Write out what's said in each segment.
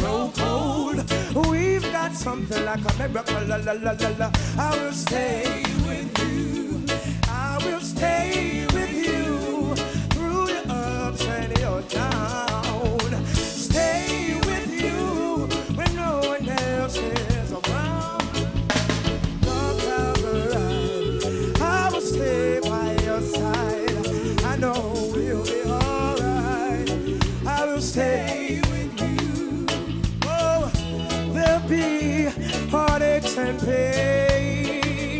so cold. We've got something like a miracle. La, la, la, la, la. I will stay with you. I will stay with you through your ups and your downs. Stay with you when no one else is around. Don't cover I will stay by your side. I know we'll be alright. I will stay with you. Oh, there'll be heartaches and pain.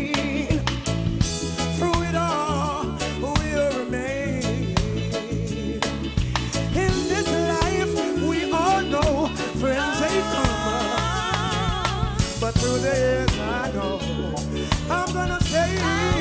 Through it all, we'll remain. In this life, we all know friends they come, but through the years, I know I'm gonna stay.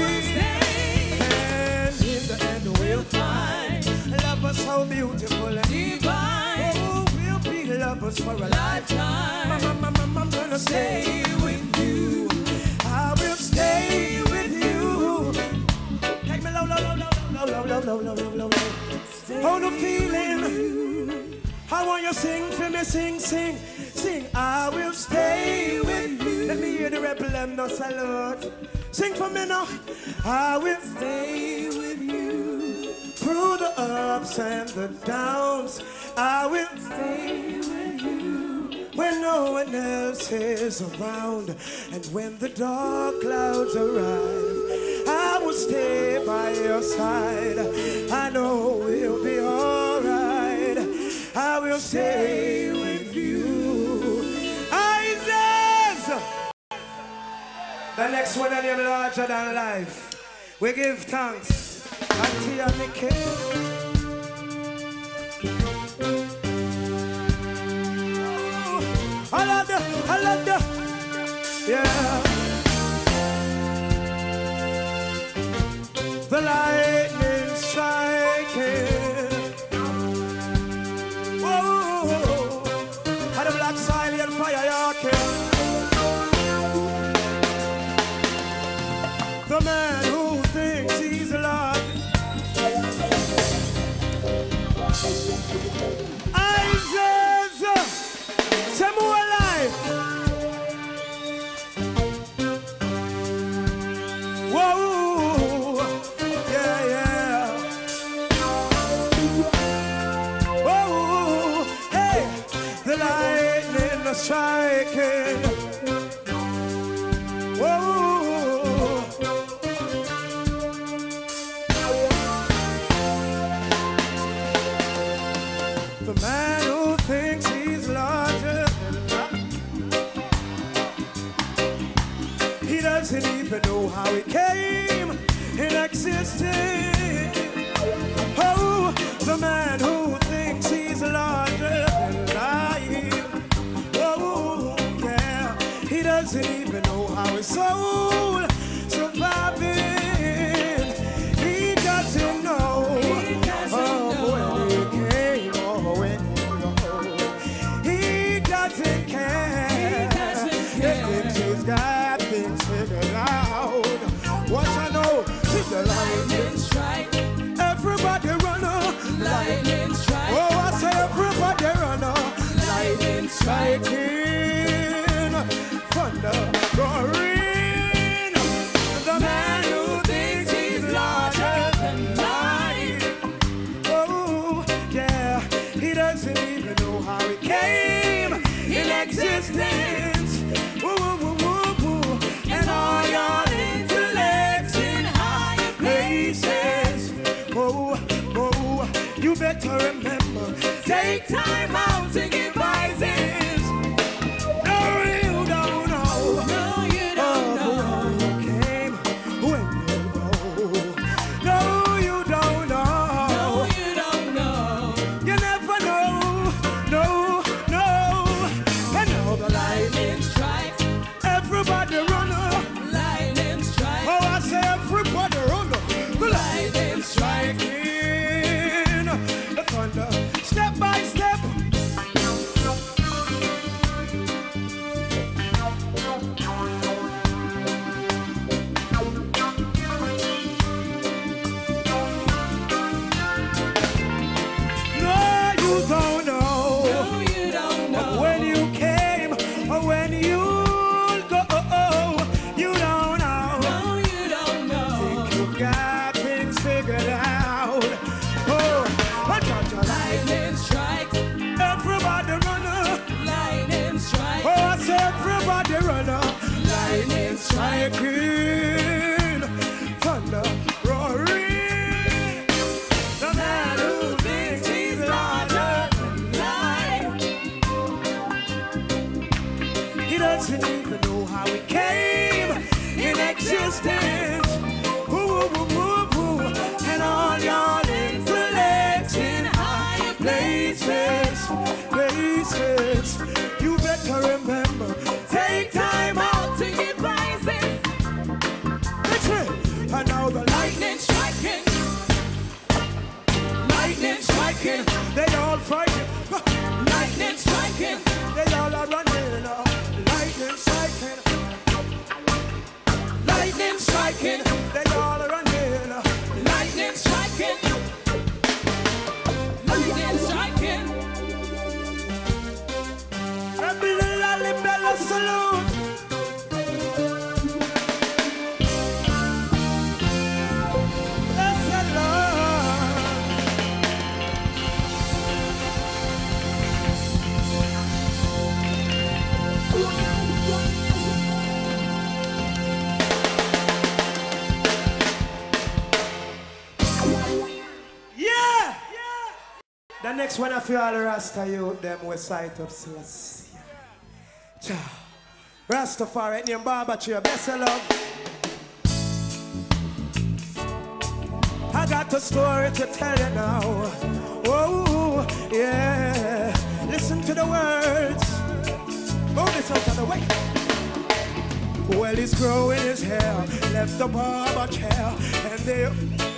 And in the end, we'll find love is so beautiful and divine. Oh, we'll be lovers for a lifetime. I'm gonna stay with you. I will stay with you. Take me low, low, low, low, low, low, low, low, low, low. Oh, the feeling. I want you to sing for me, sing, sing, sing. I will stay with you. Let me hear the rebel and no salute. Sing for me now. I will stay with you through the ups and the downs. I will stay with you when no one else is around. And when the dark clouds arrive, I will stay by your side. I know we'll be alright. I will stay with you. Isaac! The next one is larger than life. We give thanks unto your Nicky. I love the, yeah. The lightning striking. Whoa, and the black silent fire yarking. The man who thinks he's alive. Isaac, say more alive. Whoa, yeah, yeah. Whoa, hey, the lightning is striking. Whoa. The man who thinks he's larger than life, he doesn't even know how he came in existence. Oh, the man who thinks he's larger than life. Oh, yeah, he doesn't even know how his soul surviving. He doesn't know when he came. He doesn't care. He thinks he's got things figured out. What I know, see the lightning strike. Everybody run up. Lightning strike. Oh, I say everybody run up. Lightning striking. Thunder roaring. The man who thinks he's larger than life. Oh, yeah, he doesn't even know how he came in existence. Woo, woo, woo, woo, woo. And all your intellects in higher places. Oh, oh, you better remember, take time out to give prizes. No, you don't know. striking. They all fighting. Lightning striking. They all are running. Lightning striking. Lightning striking. They all are running. Lightning striking. Lightning striking. Rebel Lalibela salute. The next one I feel all the Rasta youth them we sight up Celestia. Rastafari name Baba Tree, best of love. I got a story to tell you now. Oh yeah. Listen to the words. Move this out of the way. Well, he's growing his hair, left the barber chair, and they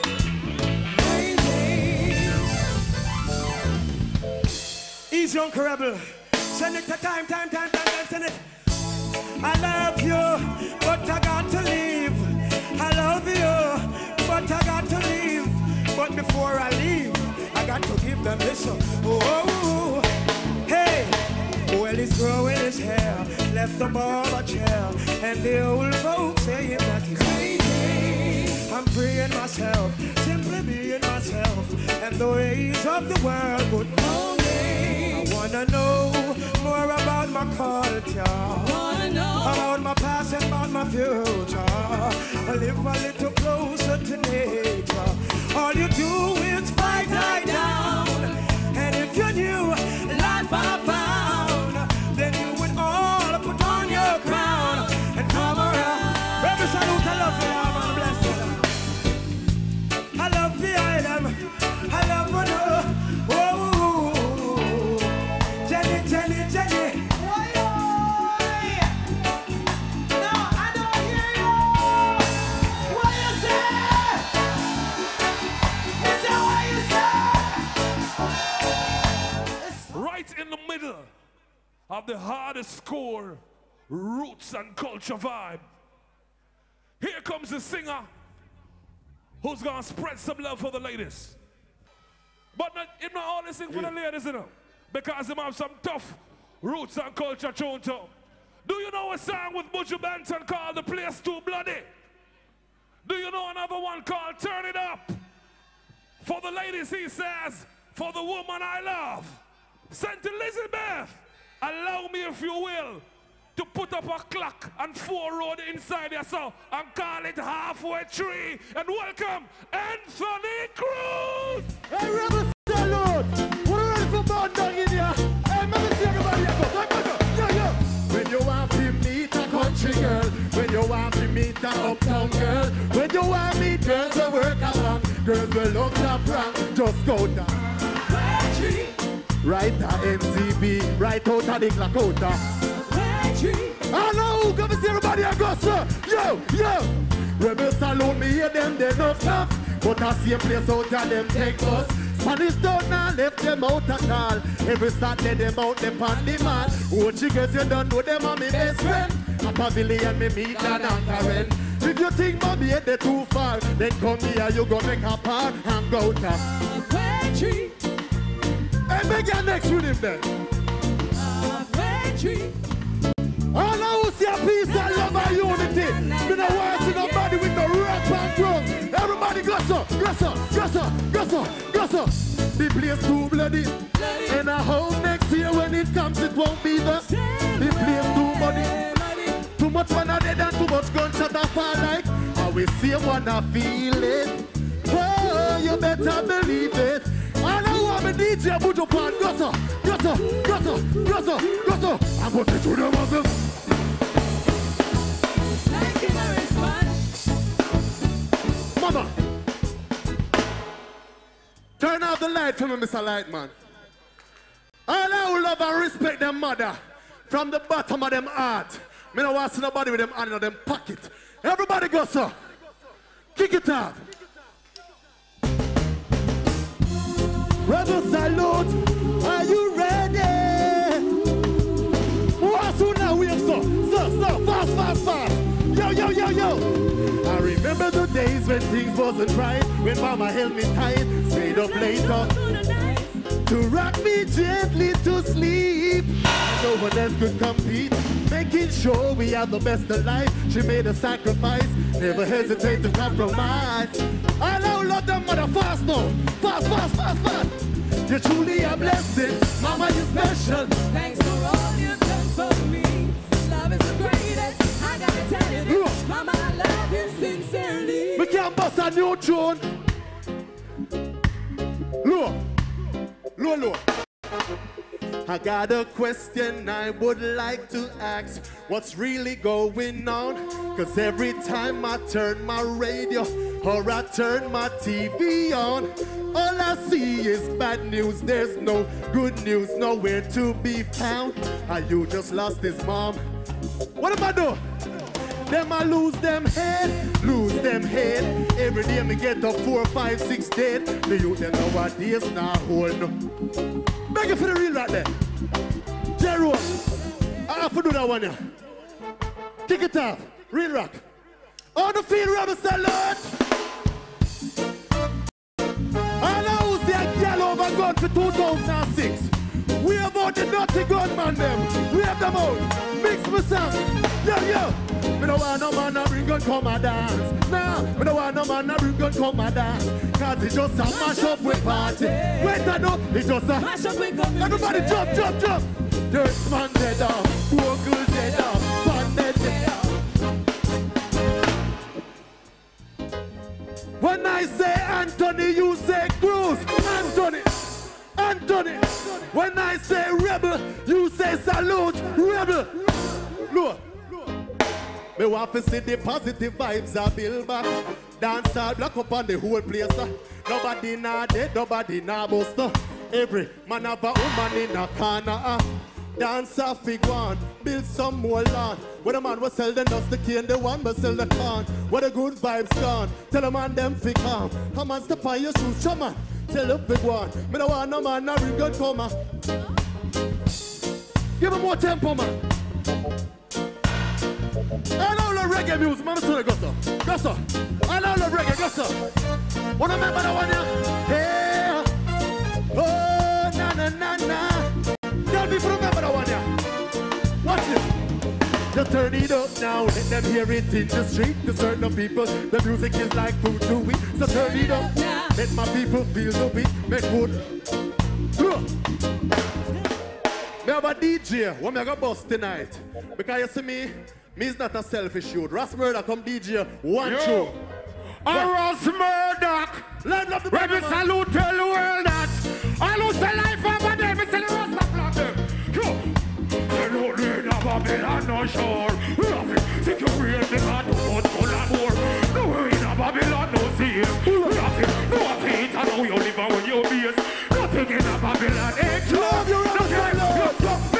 Easy Uncle Rebel. Send it to time, send it. I love you, but I got to leave. I love you, but I got to leave. But before I leave, I got to give them this. Oh, hey. Well, he's growing his hair, left the barber chair, and the old folks saying that he's crazy. I'm freeing myself, simply being myself, and the ways of the world would know me. I wanna know more about my culture, about my past and about my future. I live a little closer to nature. All you do is fight right down, and if you knew life I found, then you would all put on your crown and come around. Rebel salute, I love you, man, bless you. I love the island, I love you. Jenny. Why no, I don't hear you. What you say? You say what you say? Right in the middle of the hardest core, roots and culture vibe. Here comes the singer who's gonna spread some love for the ladies. But it's not only sing for the ladies, you know. Because they have some tough roots and culture tune too. Do you know a song with Buju Banton called The Place Too Bloody? Do you know another one called Turn It Up? For the ladies, he says, for the woman I love. St. Elizabeth, allow me, if you will, to put up a clock and 4 road inside your soul and call it halfway tree. And welcome Anthony Cruz! Hey, Rebel salute! We're ready for bad dog in here. Hey, let me see everybody go. Yo. When you want to meet a country girl, when you want to meet a uptown girl, when you want to meet girls who work along, girls will look up wrong, just go down. Right at MCB, right out of the Lakota. I know, come and see everybody I go, sir. Yo. Rebel salute me, hear them, they no stop. But I see a place out of them take us. Spanish don't now left them out at all. Every Saturday them out them on the man. Oh, chickens you don't know them are my best friend. A pavilion me meet Dan and Karen. If you think mommy ain't they too far, then come here you go make a park and go to tree. Hey, make your next with him then. Tree. All I will see a peace and love and unity. Me no want to see nobody with no rap and drum. Everybody go so. The place too bloody. And I hope next year when it comes it won't be the place too muddy. Too much man are dead and too much gunshot I fall like. I will see one I feel it. Oh, you better believe it. I know I'm a DJ Buju Pan. Go so. I'm going to do them of them. Thank you very much. Mama, turn off the light for me, Mr. Lightman. All I will love and respect them mother from the bottom of them heart. Me don't want to see nobody with them hand in them pocket. Everybody go, sir. Kick it off. Rebel Rebel salute. Are you ready? What's on now? We have so fast, fast, fast. Yo, yo, yo, yo. I remember the days when things wasn't right, when mama held me tight, stayed up later to rock me gently to sleep. No one else could compete, making sure we are the best alive. She made a sacrifice, never hesitate to compromise. I now love them mother fast now, fast, fast, fast, fast. You're truly a blessing, mama, you're special. Thanks for all you've done for me. Love is the greatest. I gotta tell you this, mama, I love you sincerely. We can't bust a new tune. Look. Low. I got a question I would like to ask. What's really going on? Cause every time I turn my radio or I turn my TV on, all I see is bad news. There's no good news, nowhere to be found. Are you just lost his mom? What am I doing? Them I lose them head. Every day me get up 4, 5, 6 dead. The youth them nowadays now hold no. Beg you for the real right there. Jero, I have to do that one, yeah. Kick it off, real rock. On the field, Rebel salute. I know who's that yellow over gun for 2006. We about the naughty gunman them. We have them out. Mix me song. Yo. Me don't want no man to bring gun come and dance. Nah, me don't want no man to bring gun come and dance. Cause it's just a mash up with party. Wait a no, it's just a mash up with community. Everybody jump. Dirt man dead off, poor girl dead off, fun dead off. When I say Anthony, you say Cruz. Anthony. When I say rebel, you say salute. Rebel. Look. Me want to see the positive vibes a build back. Dance all black up on the whole place. Nobody nah dead, nobody nah bust. Every man have a woman in a corner. Dance a fig one, build some more land. When a man was sell the nuts, the key and the one but sell the corn. Where the good vibes gone, tell a man them fig calm. Come on, step on your shoes, come on. Tell the big one, me don't want no man, no real good come. Give him more tempo, man. I know the reggae music, man. Go so. I know the reggae, go so. Wanna remember that one, yeah? Hey, oh, na. Tell me if you remember that one, yeah. Watch this. Just turn it up now, let them hear it in the street. To certain people, the music is like food to eat. So turn it up now, let my people feel the beat. Make food. Me have a DJ, what me I got bust tonight? Because you see me is not a selfish youth. Ross Murdoch come DJ one show. Ross Murdoch, Rebel salute tell the world that I lose the life of a day, me tell the Ross Murdoch them. They don't need a Babylon no sure. We have it, secure the God to put full and more. No way in a Babylon no see. We have it, no feet, I know you live on your base. Nothing in a Babylon, love you, Ross Murdoch.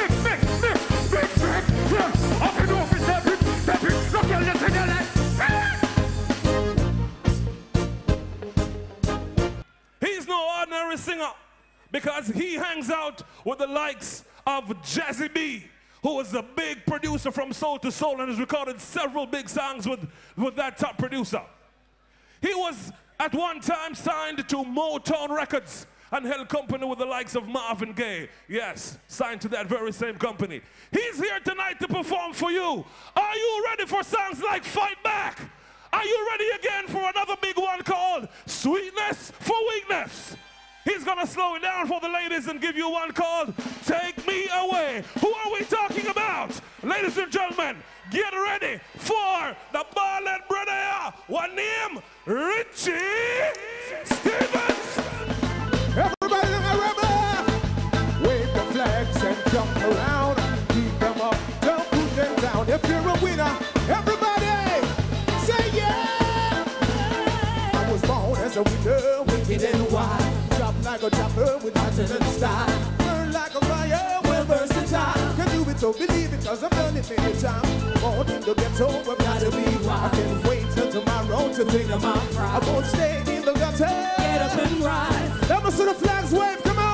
He's no ordinary singer because he hangs out with the likes of Jazzy B, who was a big producer from Soul to Soul and has recorded several big songs with that top producer. He was at one time signed to Motown Records and held company with the likes of Marvin Gaye. Yes, signed to that very same company. He's here tonight to perform for you. Are you ready for songs like Fight Back? Are you ready again for another big one called Sweetness for Weakness? He's gonna slow it down for the ladies and give you one called Take Me Away. Who are we talking about? Ladies and gentlemen, get ready for the ballad brother. One name, Richie Stephens. Everybody look at Rebel. Wave the flags and jump around. Keep them up, don't put them down. If you're a winner, everybody say yeah. I was born as a winner, wicked and wild. Drop like a dropper with alternate style. Burn like a fire, well versatile. Can do it, so believe it, cause I've done it many times. Born in the ghetto, I've got to be wild. I can't wait till tomorrow to think of my pride. I won't stay in the gutter. Get up and rise. Let me see the flags wave, come on.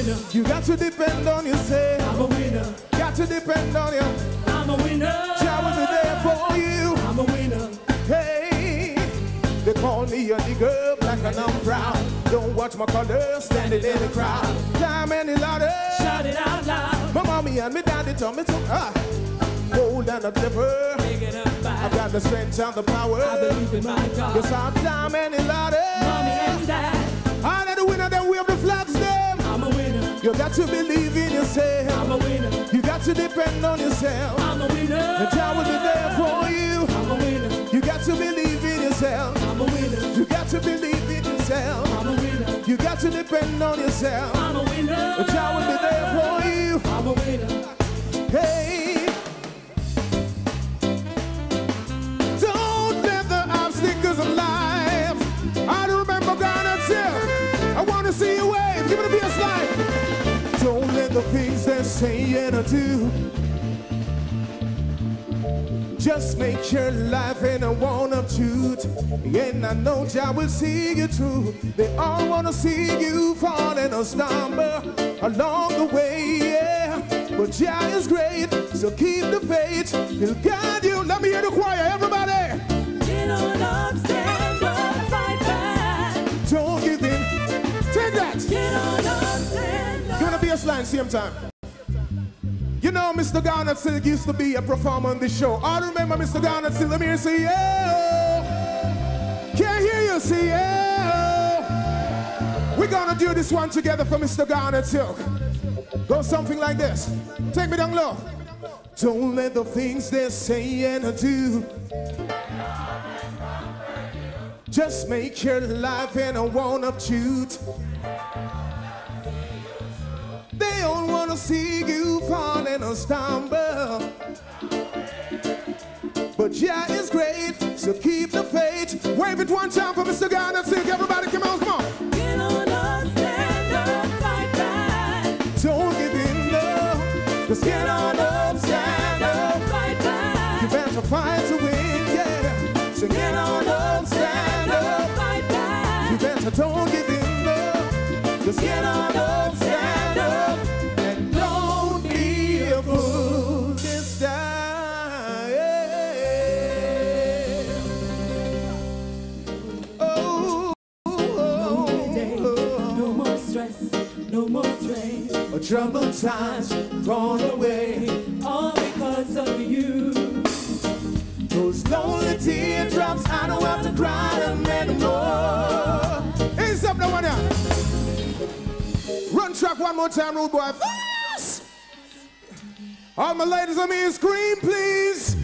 winner. You got to depend on yourself. I'm a winner. Got to depend on you. I'm a winner. Jah will be there for you. I'm a winner. Hey, they call me a nigga, black and I'm proud. Don't watch my color, standing in the crowd. Time any louder. Shout it out loud. My mommy and me daddy told me to hold and a clipper. Make it up back. I've got the strength and the power. I believe in my God. Yes, I'm time any louder. Mommy and dad. I let the winner, then wave the flags them. I'm a winner. You got to believe in yourself. I'm a winner. You got to depend on yourself. I'm a winner. The Jah will be there for you. I'm a winner. You got to believe in yourself. I'm a winner. You got to believe in yourself. I'm a winner. You got to depend on yourself. I'm a winner. The Jah will be there for you. I'm a winner. Hey, don't let the obstacles of life. I remember God and said, I want to see you wave. Give it a BS line. Don't let the things they say and do just make your life in a one of truth. And I know Jah will see you through. They all want to see you fall and stumble along the way, yeah. But Jah is great, so keep the faith. He'll guide you. Let me hear the choir, everybody. Get on up, stand up, fight back. Don't give in. Take that. Get on up, stand up. Give it a BS line, same time. You know, Mr. Garnet still used to be a performer on this show. I remember Mr. Garnet still. Let me hear you say, yeah. Can't hear you say, yeah. We're gonna do this one together for Mr. Garnet Silk. Go something like this. Take me down low. Don't let the things they say and do just make your life in a one of truth. They all want to see you fall and stumble. But Jah is great, so keep the faith. Wave it one time for Mr. Garnet Silk. Everybody come on, come on. Get on up, stand up, fight back. Don't give in, no. Just get on up, stand up. Fight back. You better fight to win, yeah. So get on up, stand up. Fight back. You better don't give in, no. Just get on up, stand up. And don't be a fool this time. Oh, No more stress, no more strain. troubled times gone away. All because of you. Those lonely teardrops, I don't have to cry them anymore. Hands up, no one else. Run track one more time, rude boy. Fast! All my ladies, let me scream, please.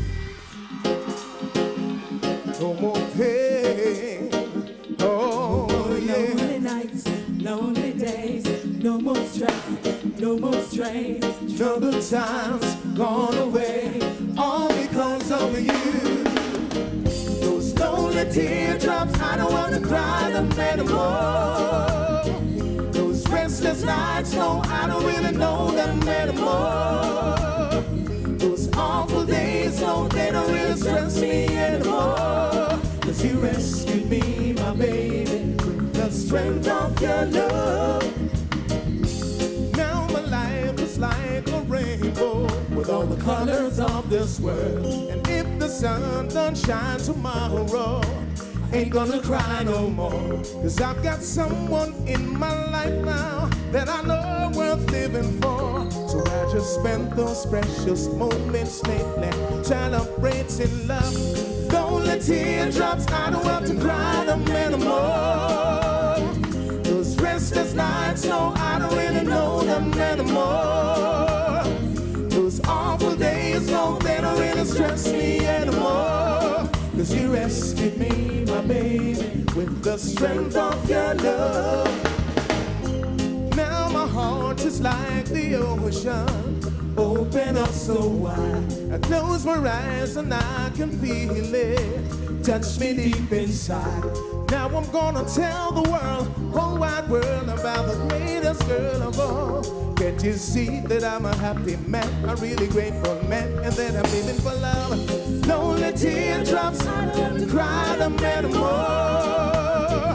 No more pain. Oh, yeah. Lonely nights, lonely days. No more stress, no more strain. Troubled times gone away, all because of you. Those lonely teardrops, I don't want to cry them anymore. Those restless nights, no, I don't really know them anymore. Those awful days, no, they don't really stress me anymore. 'Cause you rescued me, my baby, with the strength of your love. Now my life is like a rainbow with all the colors of this world. And if the sun don't shine tomorrow, ain't gonna cry no more. 'Cause I've got someone in my life now that I know worth living for. So I just spent those precious moments lately celebrating love. Lonely teardrops, I don't have to cry them anymore. Those restless nights, no, I don't really know them anymore. Those awful days, no, they don't really stress me anymore. 'Cause you rescued me, my baby, with the strength of your love. Now my heart is like the ocean, open up so wide. I close my eyes and I can feel it touch me deep inside. Now I'm gonna tell the world, whole wide world, about the greatest girl of all. Can't you see that I'm a happy man, a really grateful man, and that I'm living for love? Lonely teardrops, I don't have to cry them anymore.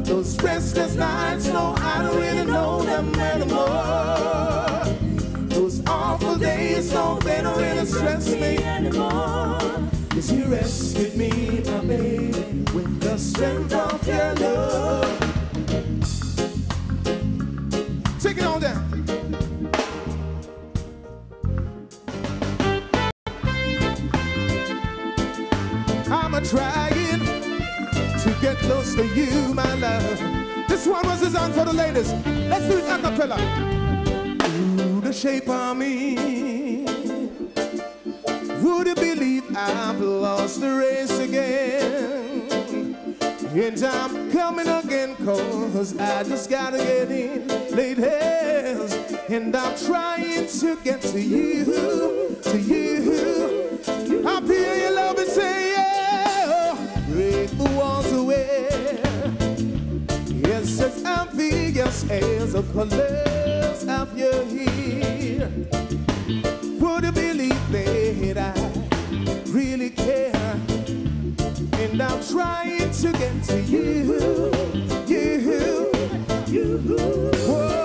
Those restless nights, no, I don't really know them anymore. Those awful days, no, they don't really stress me anymore. 'Cause you rescued me, my baby, with the strength of your love. Take it on down. I'm trying to get close to you, my love. This one was designed for the ladies. Let's do it a cappella. Ooh, the shape of me. Would you believe I've lost the race again? And I'm coming again, 'cause I just gotta get in late hands. And I'm trying to get to you, to you. I feel your love and say, yeah, break the walls away. Yes, as obvious as the colors of your hair. Would you believe that I really care? And I'm trying to get to you, you. Whoa.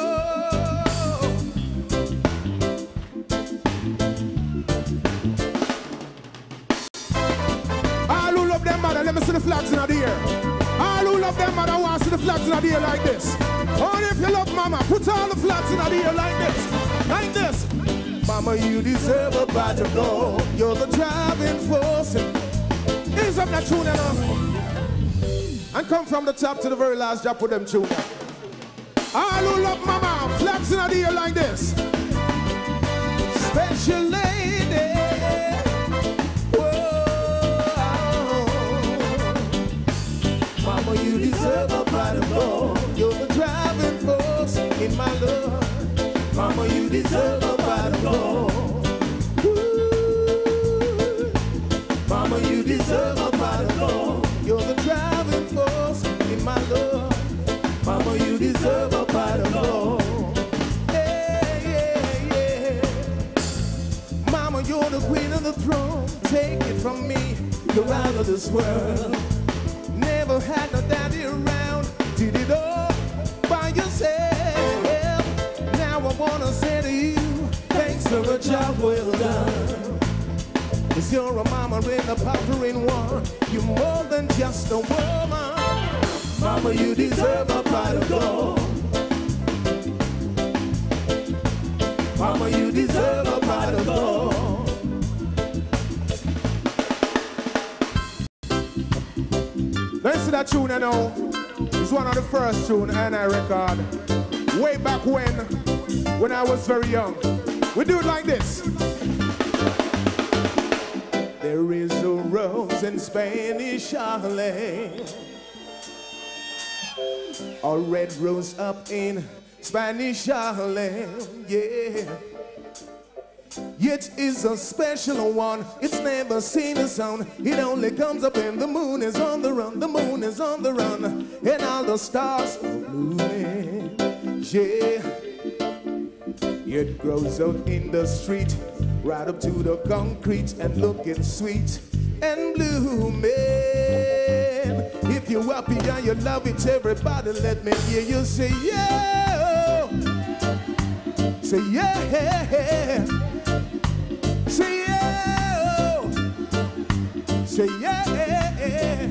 All who love them mother, let me see the flags in the air. All who love them mother want to see the flags in the air like this. Or if you love mama, put all the flags in the air like this. Like this. Mama, you deserve a pot of gold. You're the driving force. Ease up that tune now. And come from the top to the very last drop with them tune. All who love mama, flags in the air like this. Special lady. Whoa. Mama, you deserve a pot of gold. You're the driving force in my love. Mama, you deserve a pot of gold. Ooh. Mama, you deserve a pot of gold. You're the driving force in my love. Mama, you deserve a pot of gold. Yeah. Mama, you're the queen of the throne. Take it from me, you're out of this world. Never had no daddy around. Did it all by yourself. I wanna say to you, thanks for a job well done. 'Cause you're a mama in a papa in one. You're more than just a woman. Mama, you deserve a pot of gold. Mama, you deserve a pot of gold. Listen to that tune I know. It's one of the first tunes and I record. Way back when I was very young. We do it like this. There is a rose in Spanish Harlem. A red rose up in Spanish Harlem, yeah. It is a special one. It's never seen the sun. It only comes up when the moon is on the run. The moon is on the run. And all the stars are moving, yeah. It grows out in the street, right up to the concrete, and looking sweet and blooming. If you're happy and you love it, everybody, let me hear you say yeah. Say yeah. Say yeah. Say yeah.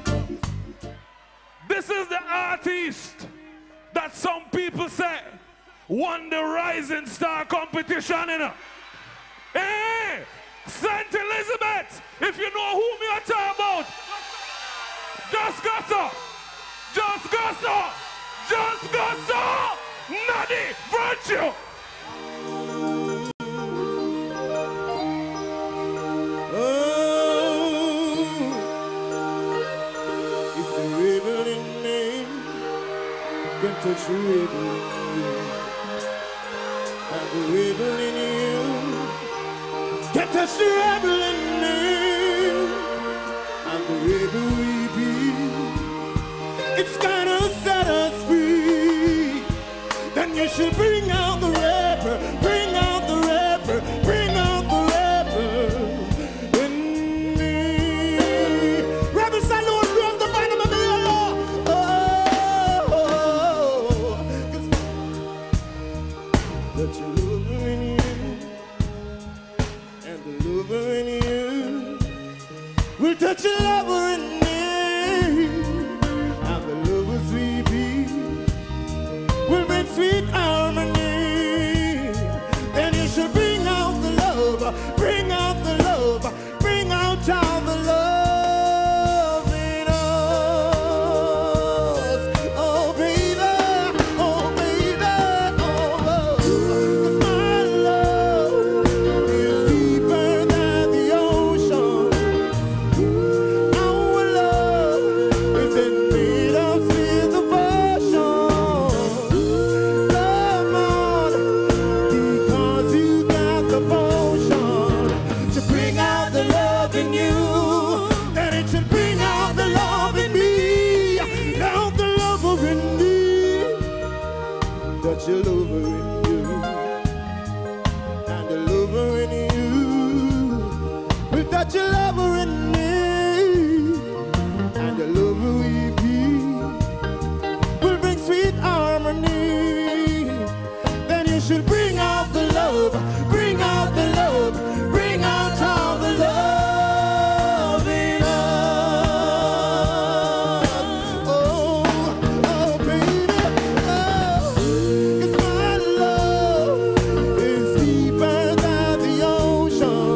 This is the artist that some people say won the Rising Star competition, you know. Hey, St. Elizabeth, if you know who me I talk about, just go so, just go so, just go so, Nadi Virtue. If the rebel in me can touch the rebel, and the rebel in you can touch the rebel in me, and the rebel we be. It's gonna set us free. Then you should bring out the rebel, bring out the rebel, bring out the rebel in me. Rebel salute, love the bottom of the law. Oh. Touch your lover in you, and the lover in you will touch your lover in me, and the lover we be will bring sweet harmony. Then you should bring out the love, bring out the love, bring out all the love in us. Oh, oh, baby, oh, 'cause my love is deeper than the ocean.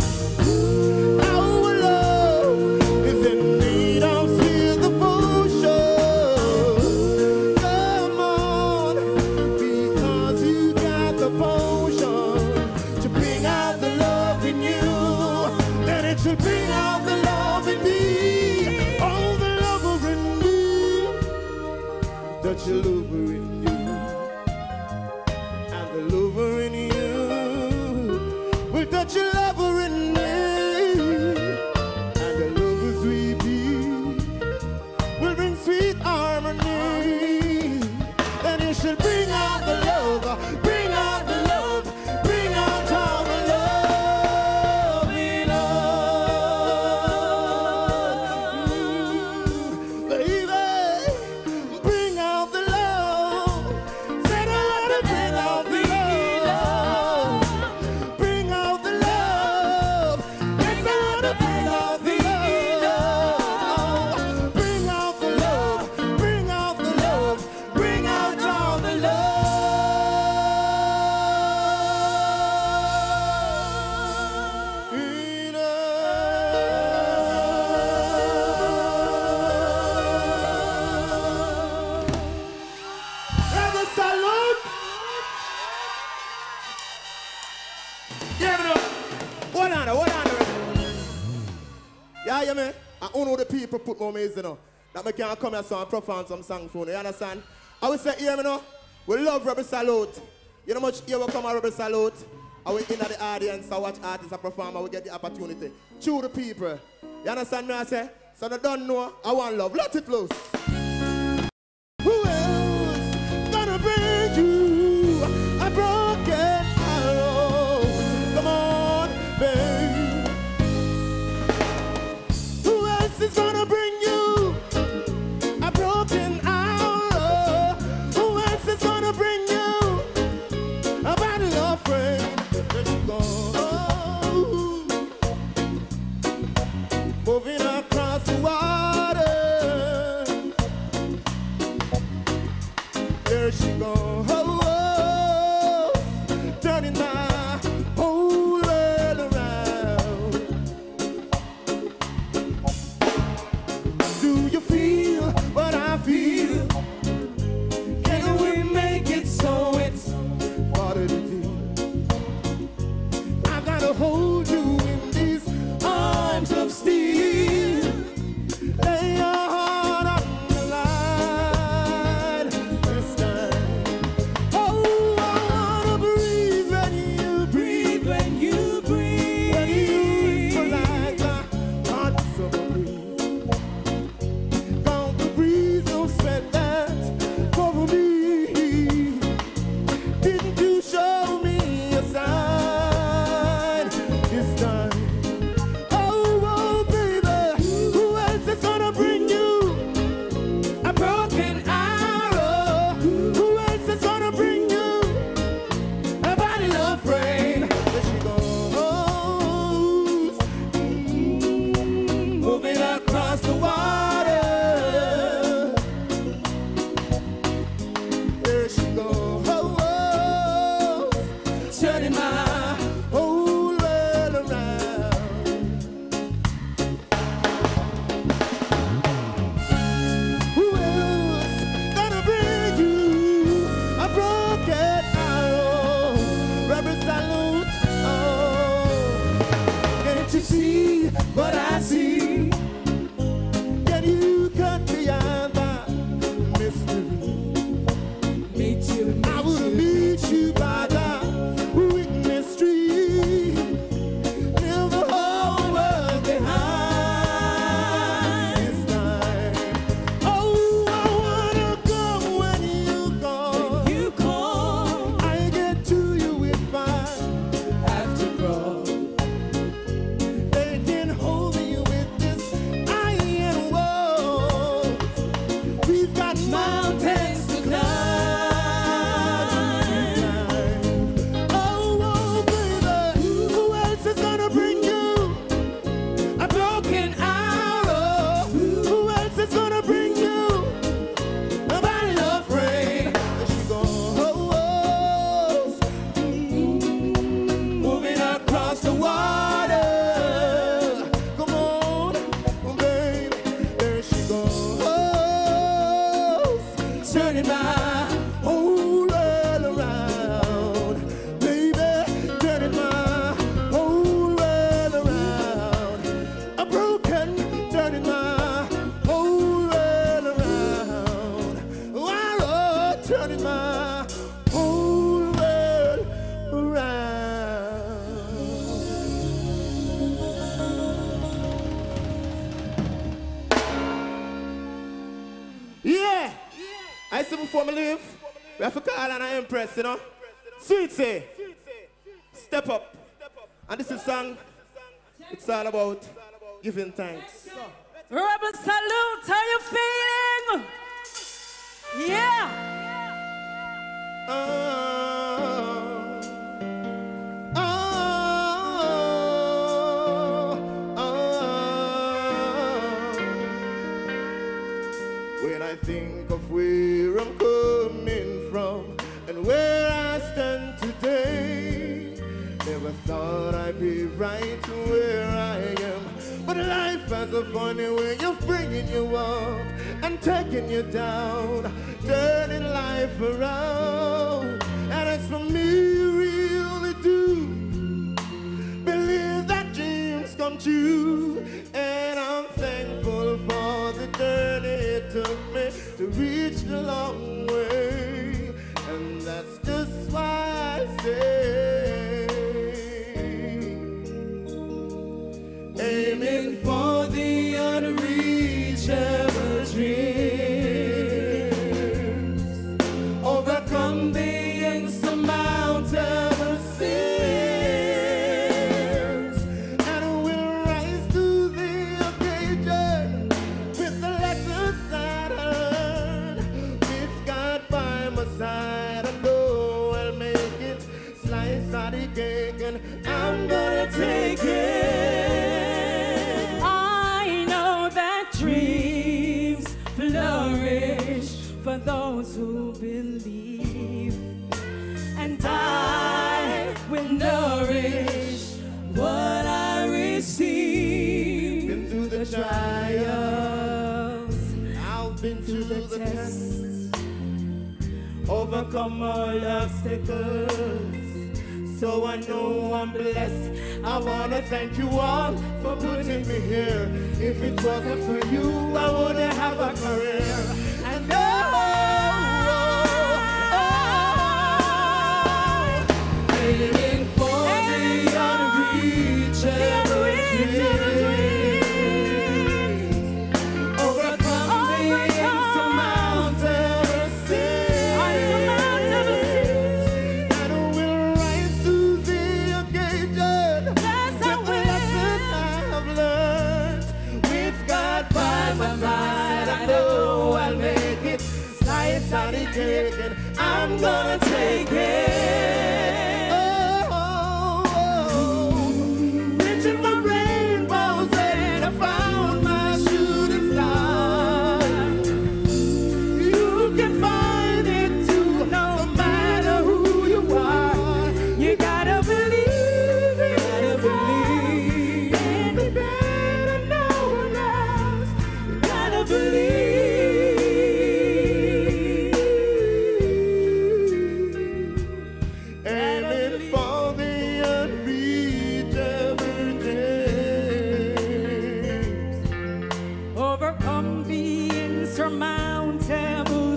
Our love is in need of sweet devotion. Come on, because you got the potion to bring out the love in you. Then it should bring out the love in me. Oh, the lover in me. Touch your lover in you, and the lover in you will touch your lover in me, and the lovers we be will bring sweet harmony. Then you should bring out the love, bring out the love, bring out all the love in us. Baby, bring out the love. Say the word and bring out the love. Bring out the love. Yes, I want to bring out the love. Bring out the love. Bring out the love. Bring out all the love in us. Rebel salute. Give it up. Hold on, hold on. Yeah, man. I know the people put more maize, you know. That me can't come here so and perform some song for you. You understand? I will say, hear me now. We love Rebel Salute. You know much here we come at Rebel Salute. I will in the audience, I watch artists and perform, I will get the opportunity. Chew the people. You understand me I say? So they don't know, I want love. Let it loose. Who else gonna bring you a broken arrow? Come on, babe. Who else is gonna bring you a broken arrow? Who else is gonna bring you a bottle of rain? Let you go. Moving across the water. There she goes, turning my whole world around. Do you feel what I feel? Can we make it so it's harder to do? I gotta hold you in these arms of steel. Lay your heart on the line this time. turning my whole world around. Baby, turning my whole world around. A broken, turning my whole world around. Oh, turning my whole world around. Yeah. I say before me leave, we have to call on an empress, you know. Sweet say, step up. And this is a song, it's all about giving thanks. Rebel salute, how you feeling? Yeah. When I think of where I'm coming from and where I stand today, never thought I'd be right where I am. But life has a funny way of bringing you up and taking you down, turning life around. And as for me, you really do believe that dreams come true. And I'm thankful for the journey it took me to reach the long way. And that's just why I say, aiming for the unreachable dreams, overcome the insurmountable sins, and will rise to the occasion with the lessons that I learned. With God by my side, I know I'll make it. Slice of the cake and I'm gonna take it. I know that dreams flourish for those who believe, and I will nourish what I receive. Been through the trials, I've been through the tests, overcome all obstacles. so I know I'm blessed. I wanna thank you all for putting me here. If it wasn't for you, I wouldn't have a career. And aiming for the unreachable dreams, overcome the insurmountable sins, and will rise to the occasion with the lessons I have learned. With God by my side, I know I'll make it. Slice on the cake and I'm gonna take it. Reaching my rainbows and I found my shooting star. You can find it too, no matter who you are. You gotta believe it. And be better, no one else. You gotta believe. Aiming for the unreachable dreams, Overcome the insurmountable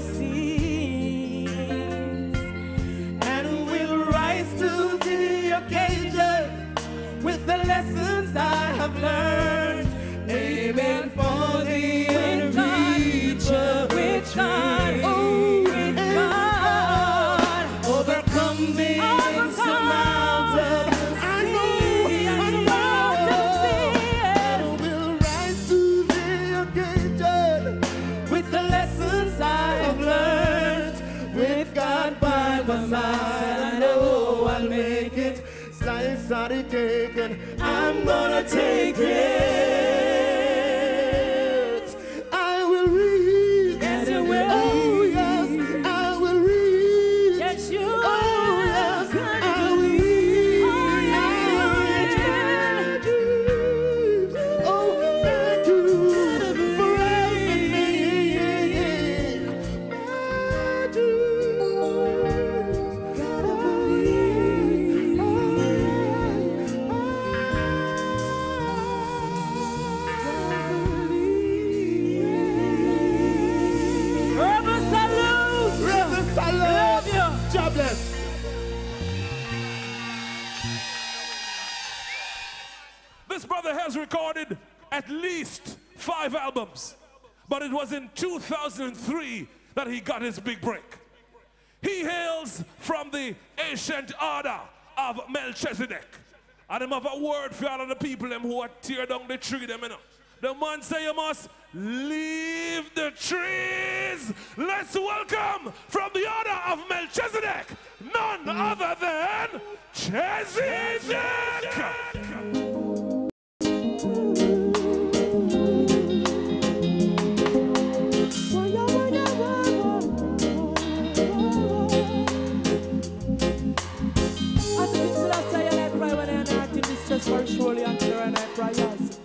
sins, and will rise to the occasion with the lessons I have learned. Aiming for the unreachable with God, dreams. oh, with God. Overcome the insurmountable. I know, and will rise to the occasion with the lessons I have learned. With God by my side, I know I'll make it. Slice of the cake and I'm gonna take it. I will reach. Yes, you will. Oh yes, I will reach. Yes, you Oh yes, I will reach. Oh, thank you for helping me. has recorded at least 5 albums, but it was in 2003 that he got his big break. He hails from the ancient order of Melchizedek. And him have a word for all of the people them who are tear down the tree them, you know. The man say you must leave the trees. Let's welcome from the order of Melchizedek, none other than Chezidek. For surely answer and I prayers.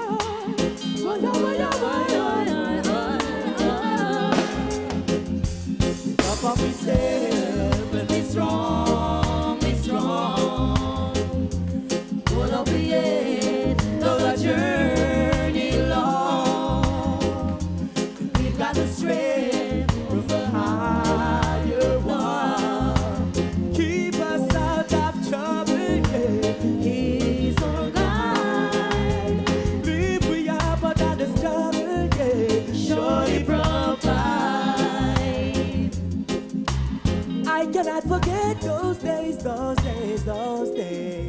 Up of myself and be strong, be strong. Pull up the end, though the journey long. We've got the strength from the higher one. Keep us out of trouble, yeah. He's our guide. Live we are, but that is trouble, yeah. Surely provide. I cannot forget those days, those days, those days.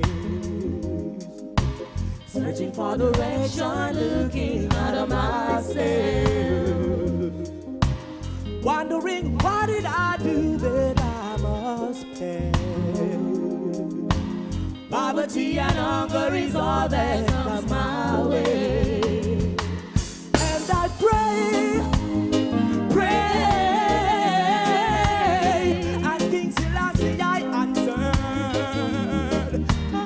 Searching for direction, looking out of myself. Wondering what did I do that I must pay. Poverty and hunger is all that comes my way. And I pray, pray, and King Selassie I answered.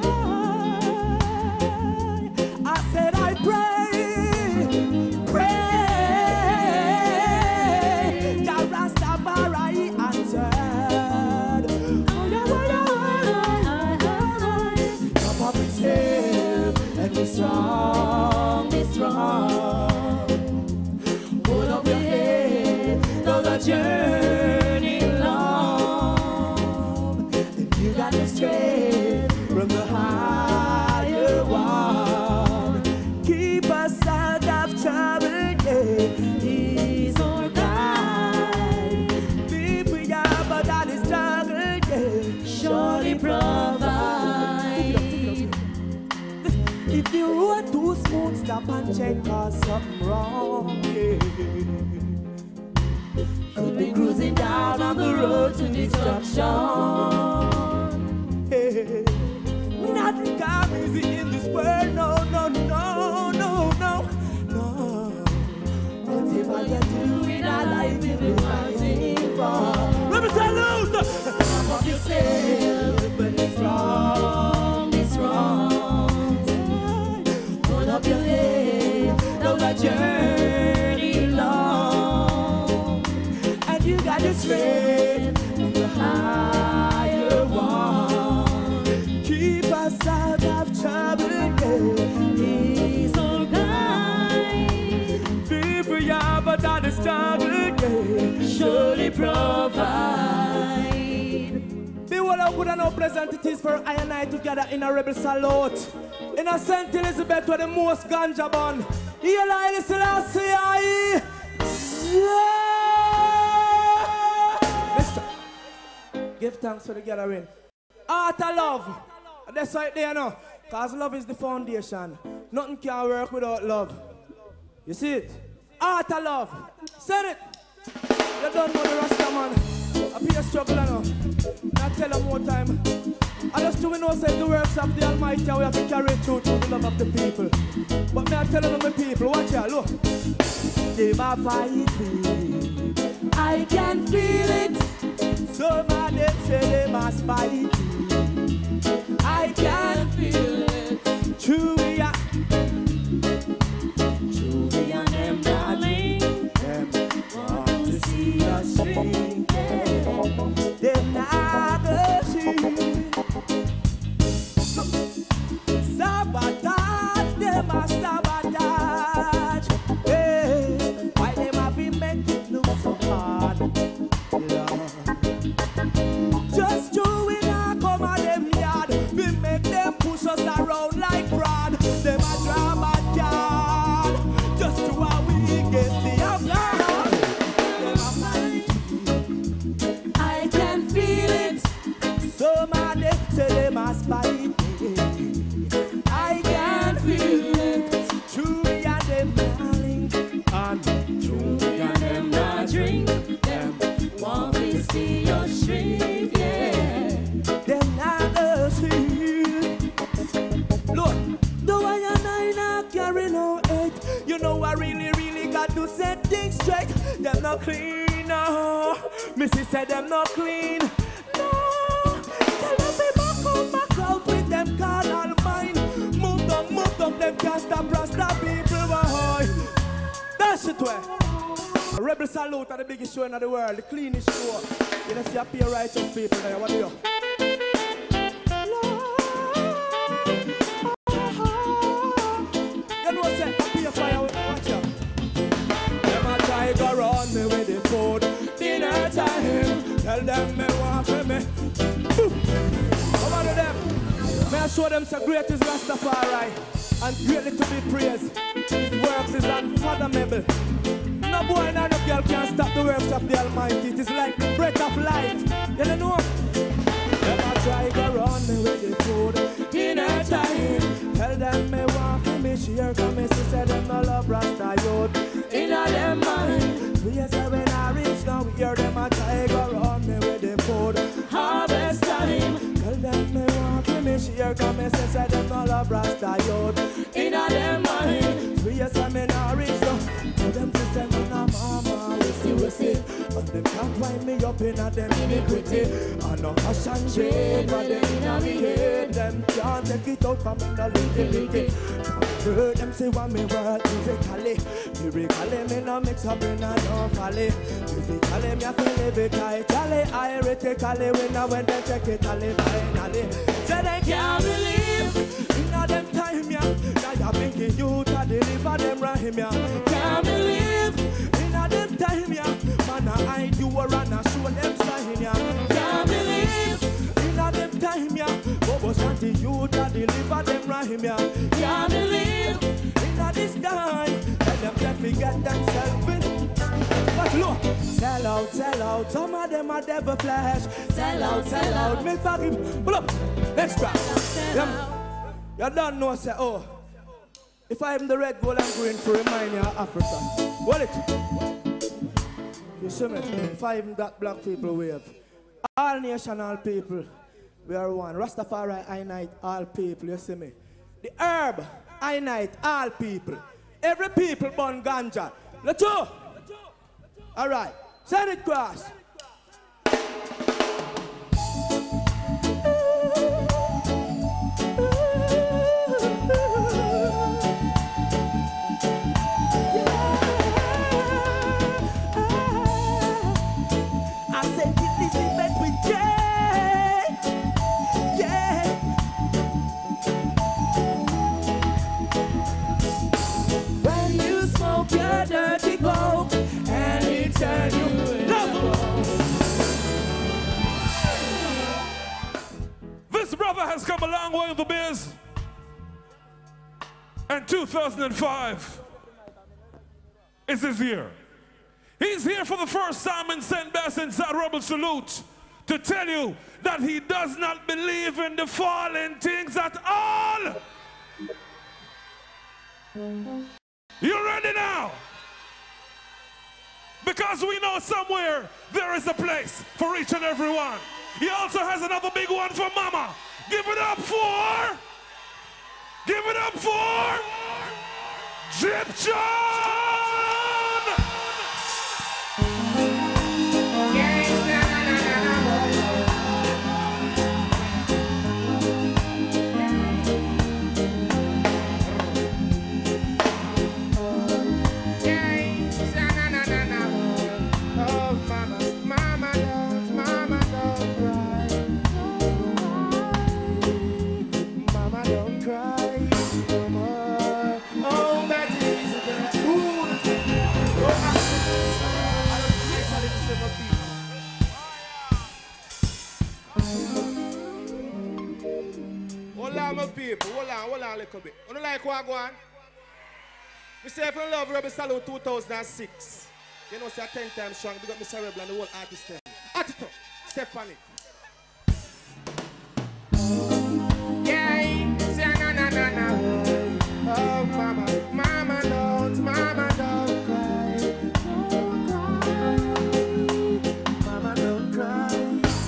I said I pray, pray, Jah Rastafari answered. Come up and say, and be strong, be strong. Pull up your head, though the journey long. And you got the strength from the higher one. Keep us out of trouble, yeah. He's our guide. If we are, but that is struggle, yeah. Surely provide. If the road too smooth, stop and check cause something wrong, yeah. Could be cruising down on the road to destruction. Hey. We not become easy in this world, no, no, no, no, no, no. Whatever you do in our life, we will fighting for. Let me salute! Come up yourself and be strong, be strong. Hold up your head, though the journey long. And you got the strength from the higher one. Keep us out of trouble, yeah. He's our guide. Be for ya, but not the struggle, yeah. Surely provide. Be well how good and how pleasant it is for I and I together in a rebel salute. In a St. Elizabeth with the most ganja bun. Here I Selassie I. Mister, give thanks for the gathering. Art of love. That's right there, no. Because love is the foundation. Nothing can work without love. You see it? Art of love. Said it. You don't know the Rasta man. I be a struggle now. I tell them more time. I just do know say the works of the Almighty we have to carry through to the love of the people. But me I tell them my people, watch ya, look. They my fight me. I can feel it. So man they say they must fight me. I can feel it. True we are. True we are them darling. Them want to see us free. Them not the see. Sabotage, them a sabotage. Hey, why them have been make it look so hard? Yeah. Just doing a come on them yard. We make them push us around like prod. Them a drama dream, yeah. Them not go see. Look, the way I not carry no hate. You know I really got to set things straight. Them not clean, no. Missy said them not clean. No, tell them they back out with them carnal mind. Move down, them can't stop Rasta people, boy. That's it way. A rebel salute at the biggest show in the world, the cleanest show. You know, see a pure righteous people there. What do you? You know what I'm saying? A fire, watch out. Them a try go run me with the food. Dinner time, tell them me want for me. Come on to them. May I show them the greatest Rastafari and greatly to be praised. His works is unfathomable. No boy nor no girl can stop the works of the Almighty. It is like the breath of life. You don't know? Them a try go run me with the food. Dinner time, tell them me want for me share. Come me sister them no love Rasta youth. Inna them mind, we a say when I reach now we hear them a try go run me with the food. Harvest time, tell them me want for me share. Come me sister them no love Rasta youth. Inna them mind, we a say me now reach now. Tell them sister me no mama we see. But them can't wind me up inna them iniquity. I no fashion shade, but them inna me head. Them can't take it out from me no licky. Heard them say what me work musically. Lyrically me no mix up in a no folly. Musically me a feel live it tightly. Irritically when they take it finally. Say they can't believe inna them time ya. Now you think you to deliver them rahim ya. Can't believe inna them time ya. Man I hide you or run a show them sign ya. Can't believe inna them time ya. Bobo Shanti you to deliver them rahim ya. Can't believe inna this time. And them can't forget themselves in. But look, sell out, some of them are devil flesh. Sell out, me fucking pull up, next track. You don't know, say, oh, if I'm the red, gold and green to remind you of Africa. What it? You see me? If I'm that black people wave. All nation, all people, we are one. Rastafari, I unite all people, you see me? The herb, I unite all people. Every people born ganja. Let's go. All right, send it cross. I said this is met with Jay. Yeah. When you smoke your dirty coke and it turn you This brother has come a long way in the biz. And 2005 is his year. He's here for the first time in St. Bass inside Rebel Salute to tell you that he does not believe in the fallen things at all. You ready now? Because we know somewhere there is a place for each and every one. He also has another big one for Mama. Give it up for Gyption! People, hold on a little bit. You don't like what I go on? We say if you love Rebel Salute 2006. You know, say 10 times strong. Big up Mr. Rebel and the whole artist team. Attitude, step on it. Yeah, say na. Oh, mama don't cry. Mama don't cry.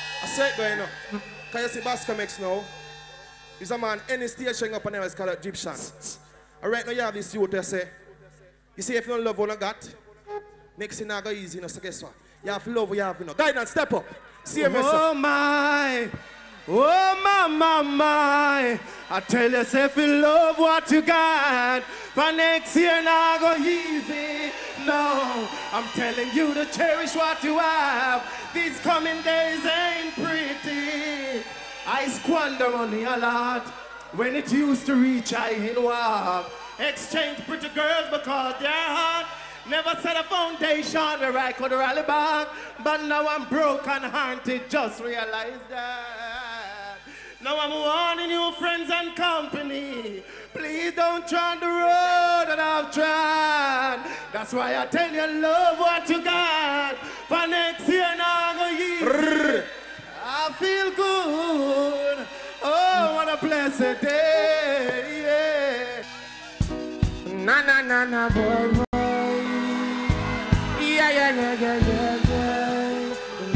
I say it going up. Can you see Basco Mix now? He's a man, any station up and there is called Egyptian. And right now you have this youth that say, you see if you don't love what you got, next thing not go easy, you know, so guess what? You have to love what you have, you know. Guidance, step up. See you, oh my, my. I tell you, say if you love what you got, for next year not go easy. No, I'm telling you to cherish what you have. These coming days ain't pretty. I squander money a lot. When it used to reach, I hit walk. Exchange pretty girls because they're hot. Never set a foundation where I could rally back. But now I'm broke and haunted, just realized that. Now I'm warning you, friends and company. Please don't try the road that I've tried. That's why I tell you, love what you got. For next year, now go easy. I feel good. Oh, what a blessed day. Yeah. Na na na na, boy, boy. Yeah, yeah, yeah, yeah, yeah, yeah.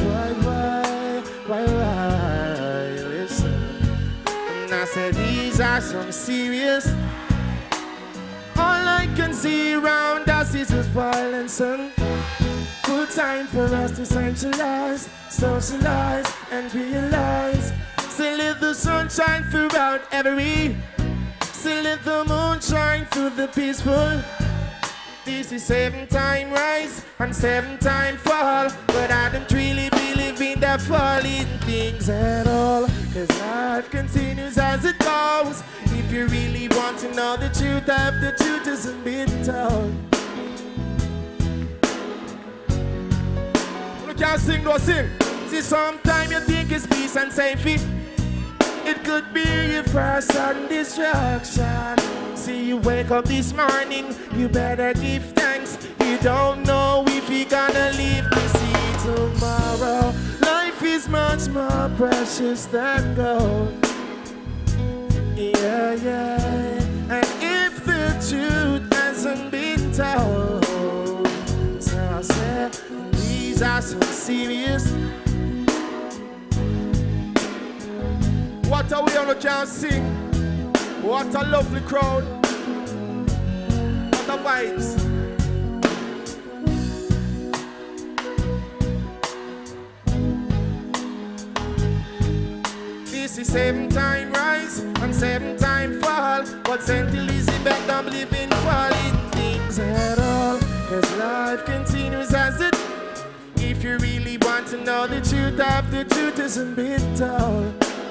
Boy, listen. And I said, these are some serious. All I can see around us is just violence and full time for us to centralize, socialize, and realize. Still let the sunshine throughout every. Still let the moon shine through the peaceful. This is 7 time rise and 7 time fall. But I don't really believe in the falling things at all. Cause life continues as it goes. If you really want to know the truth, the truth isn't been told. You can't sing, no sing. See, sometimes you think it's peace and safety. It could be your first and distraction. See, you wake up this morning, you better give thanks. You don't know if you're gonna live to see tomorrow. Life is much more precious than gold. Yeah, yeah. And if the truth hasn't been told, so I said, these are so serious. What a way on can sing. What a lovely crowd. What a vibes. This is 7 time rise and 7 time fall. But St. Elizabeth don't believe in falling things at all. Cause life continues as it. If you really want to know the truth isn't been told.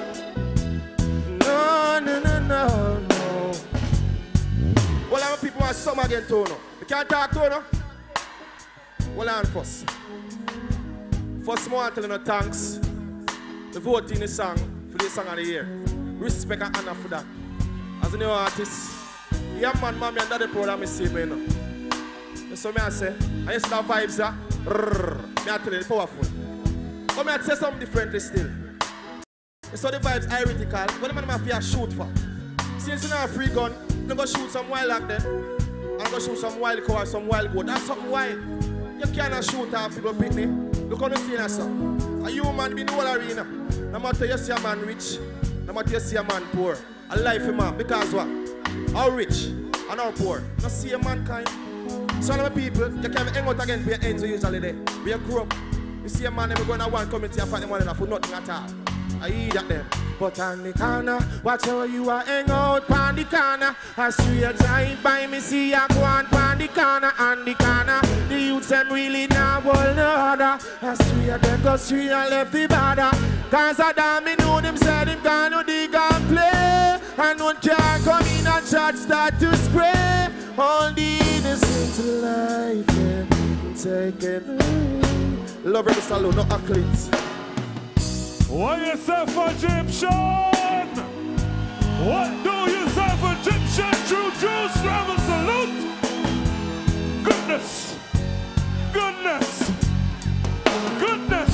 No, no, no, no, no. Well, I'm people want some again, Tono. You can't talk, Tono. Well, I'm first. First, I want to tell you thanks. The vote in the song for this song of the year. Respect and honor for that. As a new artist, yeah, man, mommy and daddy proud of me, see me, you know. So me I say, I used to have vibes, yeah. Me I tell you, powerful. But me I say something differently still. So the vibes are critical. What the man have to shoot for? Since you have a free gun, you go shoot some wild like them. And go shoot some wild cow or some wild goat. That's something wild. You cannot shoot off people picnic. Look on the scene as a human being in the whole arena. No matter you see a man rich, no matter you see a man poor. A life in man. Because what? How rich and how poor. You see a mankind. Some of the people, you can't hang out again for your ends usually there. When you grow up, you see a man never going to one community and find them one enough for nothing at all. I eat at them. But on the corner, watch how you are hang out on the corner. As you drive by me, see you go on the corner, on the corner. The youths them really now hold no other. As you them go straight and left the border. Cause I damn me know them say them can't dig and play. And one car come in and shots start to spray. All the innocent life, yeah, take it. Love Rebel Salute, no accolades. What yourself Egyptian? What do yourself Egyptian? True Jews, Rebel Salute. Goodness, goodness, goodness.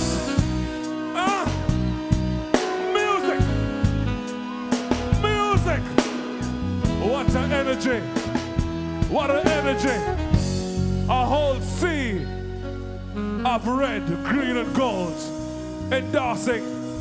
Music, music. What an energy. What an energy. A whole sea of red, green, and gold endorsing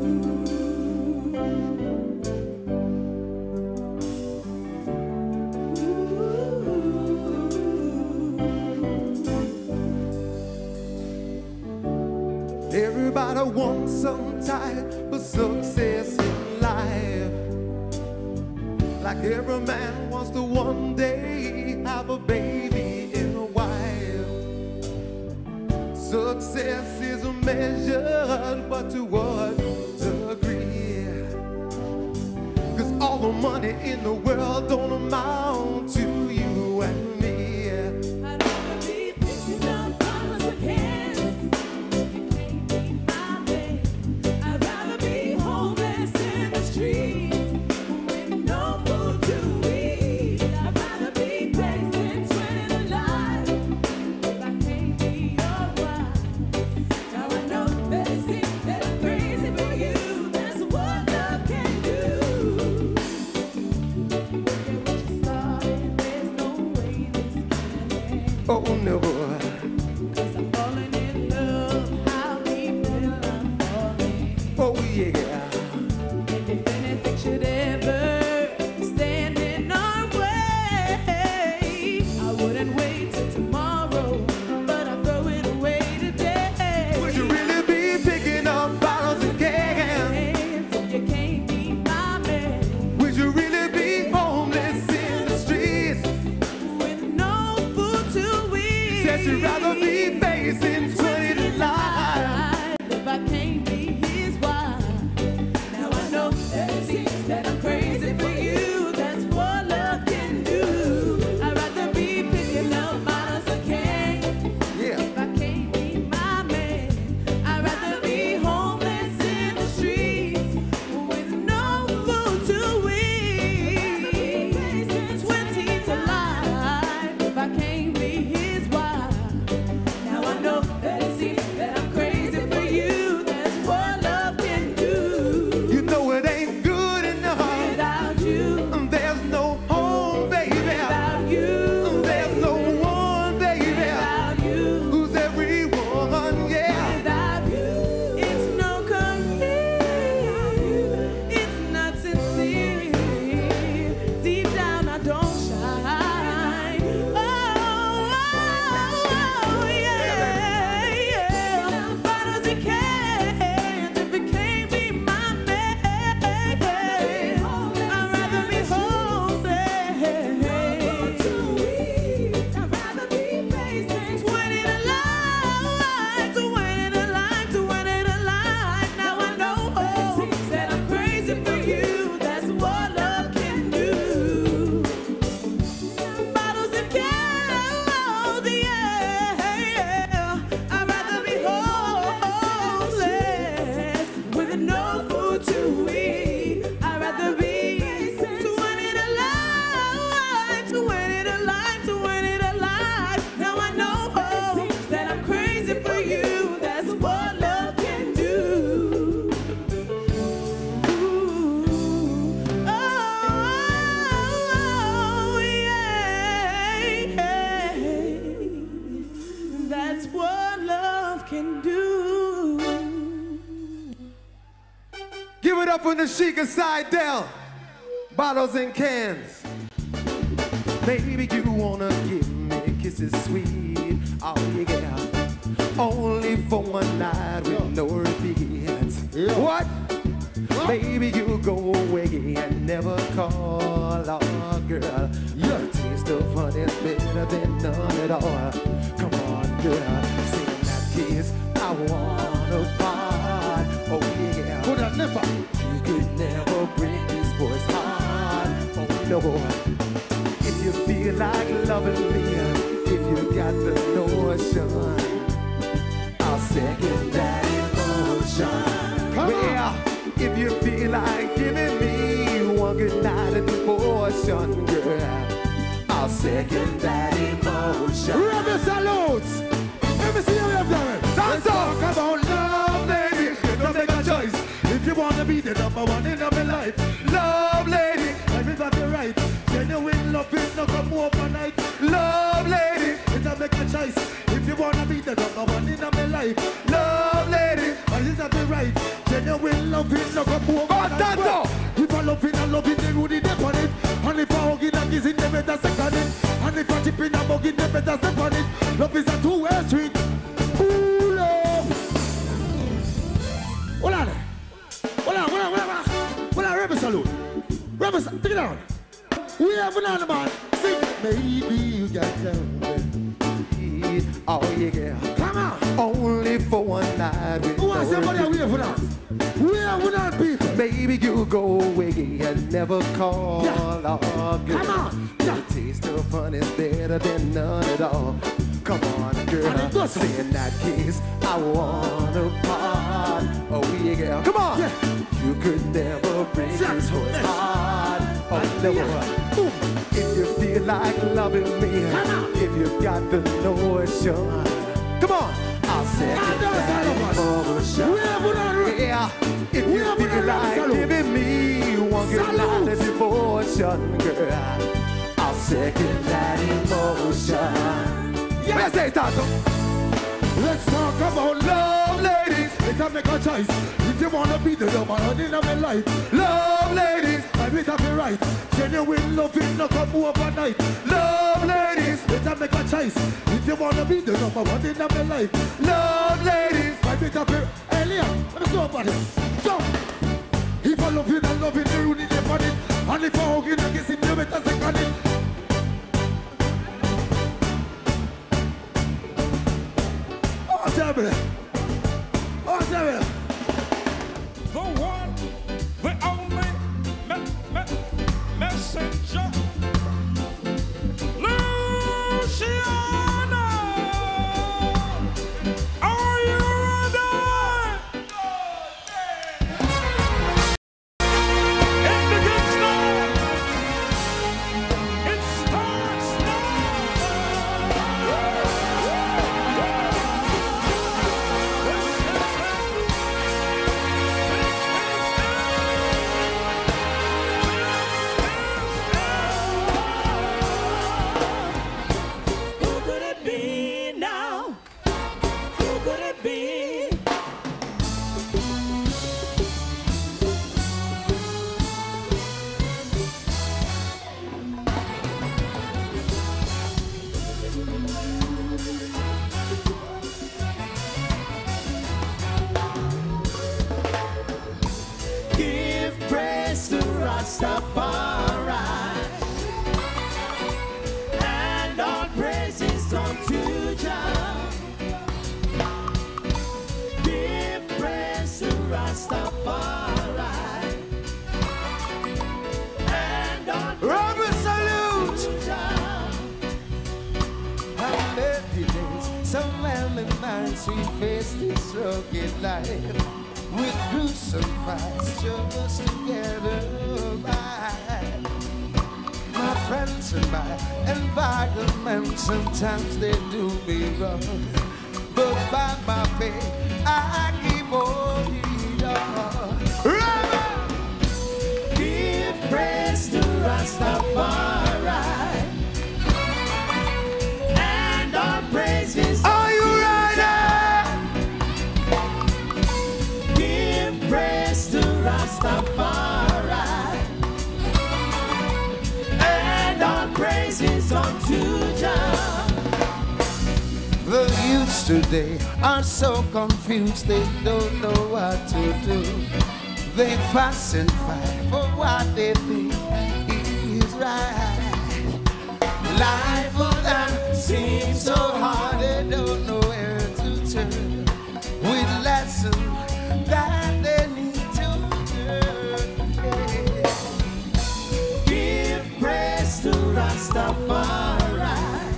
I want some type of success in life. Like every man wants to one day have a baby and a wife. Success is measured, but to what degree? 'Cause all the money in the world don't amount to you and me. I'd rather be picking up bottles of candy. You can't be my man. I'd rather be homeless in the streets with no food to eat. I'd rather be wasting 20 to life if I can't be your wife. Now I know that it seems that I'm crazy for you. That's what love can do. Look at what you started. There's no way this can end. Oh no. 'Cause I'm falling in love. How deep will I'm falling? Oh yeah. And if anything should ever stand in our way, I wouldn't wait till tomorrow, but I throw it away today. Would you really be picking up bottles again? Hands if you can't be my man Would you really be homeless in the streets? with no food to eat? Said you'd rather be facing 20 to life. If I can't be his wife. Now I know that it seems that I'm crazy for you. That's what love can do. I'd rather be picking up bottles of candy. Yeah. If I can't be my man, I'd rather be homeless in the streets with no food to eat. 20 to life if I can't be his wife. Now I know that it seems that I'm crazy for you. That's what love can do. You know it ain't good enough. Without you, There's no home, baby. without you, There's no one, baby. without you. Who's everyone, yeah. Without you, it's no career. It's not sincere. Deep down, I don't shine. Oh, yeah. Bottles of candy if it can't be my man. I'd rather be homeless. I'd rather be facing 20 to life, 20 to life, 20 to life. Now I know that I'm crazy for you. That's what love can do. Bottles of candy, yeah. I'd rather be homeless with no food to eat. I'd rather be 20 to life, 20 to life, 20 to life. Now I know that I'm crazy for you. That's what love can do. Ooh, oh, yeah. That's what love can do. Give it up on the Sheikah side, Dell. Bottles and cans. Baby, you wanna give me kisses sweet. Oh, yeah. Only for one night with no repeats. What? Baby, you go away and never call. Oh, girl, your taste of honey's better than none at all. Come on, girl, sing that kiss. I wanna part. Oh, yeah. Could I never? You could never break this boy's heart. Oh, no. If you feel like loving me, if you got the notion, I'll second that emotion. Well, if you feel like giving me one good night of devotion, girl, I'll second that emotion. Rebel salutes! Let me see you up there. Let's talk about love, lady. Don't make a choice. If you wanna be the number one in my life, love, lady. Life is not the right. Genuine love is not come overnight. Love, lady. Don't make a choice. If you wanna be the number one in my life, love, lady. Life is not the right. Genuine love is not come overnight. If I love it, I love it, they would dip on it. And if I hug it, I kiss it, they better second it. And if I chip in, I hug it, they better step on it. Love is a two-way street. Ooh, love. Hold on. Rebel Salute. Rebel Salute, take it down. We have another man. Sing. Maybe you got down. Oh yeah. Come on. Only for one night. Who wants somebody away for us? We have another people. Baby, you go away and never call again. Come on. The taste of fun is better than none at all. Come on, girl. Say in that case, I want a part. Oh yeah, come on. Yeah. You could never break this horse heart. Oh never. If you feel like loving me, if you got the notion, come on. I'll say yeah. If you feel like giving me one good night of devotion, girl, I'll second that emotion. Yes, let's talk about love, ladies. Better make a choice. If you wanna be the lover in my life, Love, ladies. I better be right. Genuine love is not come overnight. Love, ladies. Better make a choice. If you wanna be the number one in my life, Love, ladies. I better be. Hey, Liam, let me go about it. Jump. If I love you, then love you, then you need to find it. And if I hug you, then kiss it, you better second it. Oh, terrible. Oh, terrible. The one, the only messenger. Luciano, are you ready? In the good start, it starts Who could it be now? Who could it be? Give praise to Rastafari, and all praises unto Jah. Give praise to Rastafari, and all Rebel Salute. to Jah. I met the days, some lemon nights we faced this rugged life. With gruesome fights just to get by. My friends and my environment, sometimes they do me wrong. But by my faith, I keep holding on. Give praise to Rastafari, and all praises. Are you ready? Give praise to Rastafari, and all praises unto Jah. The youths today are so confused, they don't know what to do. They fuss and fight for what they think is right. Life for them seems so hard, they don't know where to turn. With lessons that they need to learn. Give praise to Rastafari,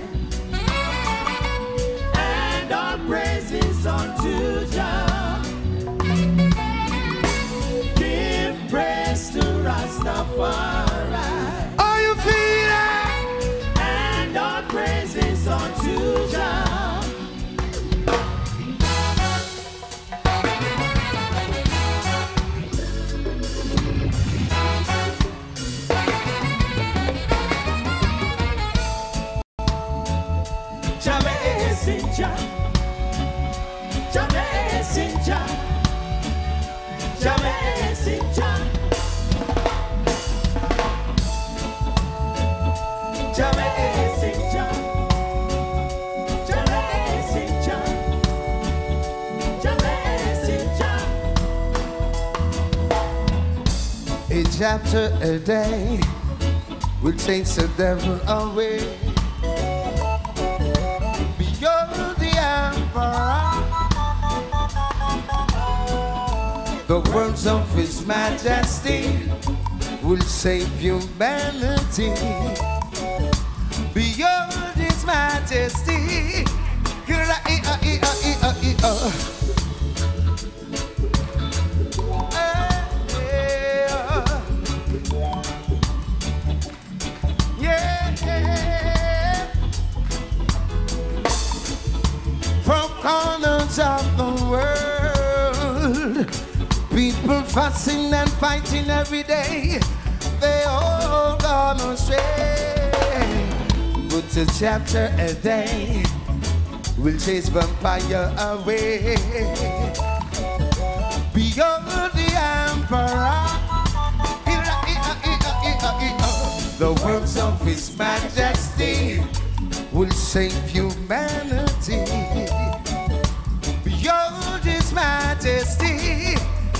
and all praises unto Jah. Give praise to Rastafari, Are you feeling? and all praises unto Jah. Jah messenger, Jah messenger, Jah messenger, Jah messenger, Jah messenger, Jah messenger, A chapter a day will chase the devil away. Beyond the emperor, the words of His Majesty will save humanity. Beyond His Majesty, from corners of the world, people fussing and fighting every day. They all gone astray. But a chapter a day will chase vampire away. Beyond the emperor, the words of His Majesty will save humanity. Beyond His Majesty,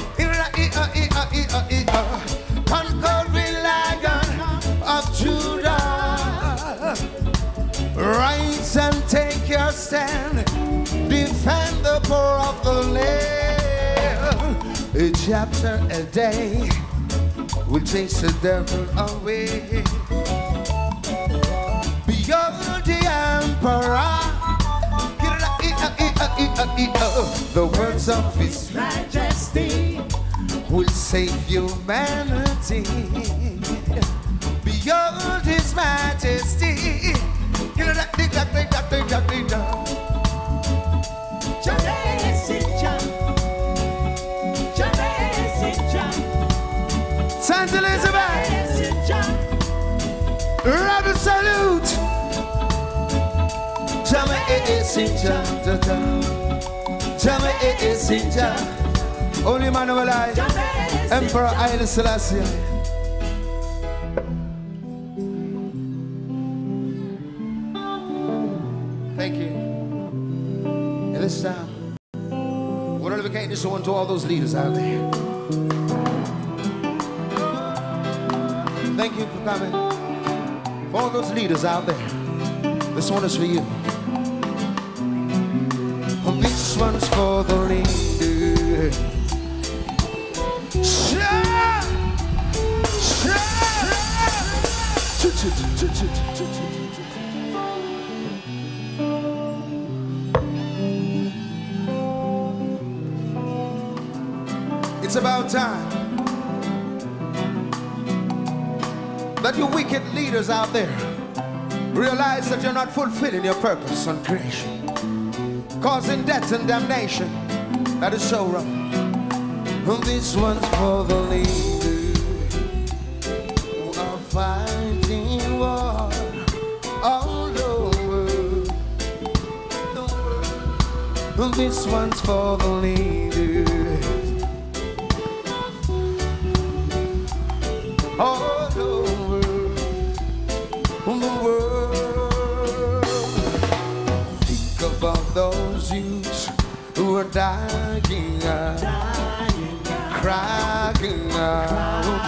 conquering Lion of Judah, rise and take your stand, defend the poor of the land. A chapter a day will chase the devil away. Beyond the emperor, the words of His Majesty will save humanity. Beyond His Majesty, Saint Elizabeth, Rebel salute. Only man of alive, Emperor Haile Selassie. Thank you. And this time, we're going to dedicate this one to all those leaders out there. Thank you for coming. For all those leaders out there, this one is for you. This one's for the leader. It's about time that you wicked leaders out there realize that you're not fulfilling your purpose on creation, causing death and damnation. That is so wrong. This one's for the leaders who are fighting war all over the world. This one's for the leaders all over the world. Think about those youths who are dying out, crying out,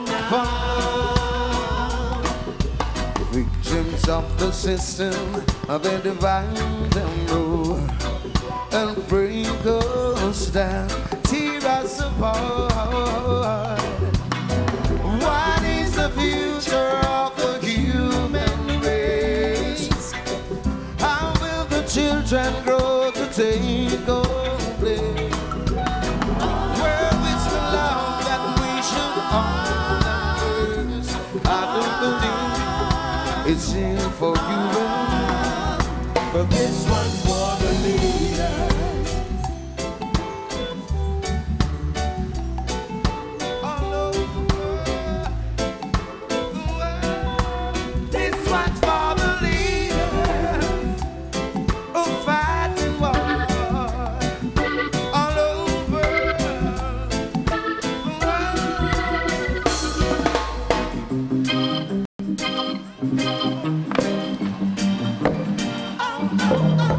victims of the system, they divide them low and break us down, tear us apart. What is the future of the human race? How will the children grow to take over place? Where is the love that we should always? I don't believe it's here for you and me, but this one's for the leaders. Oh,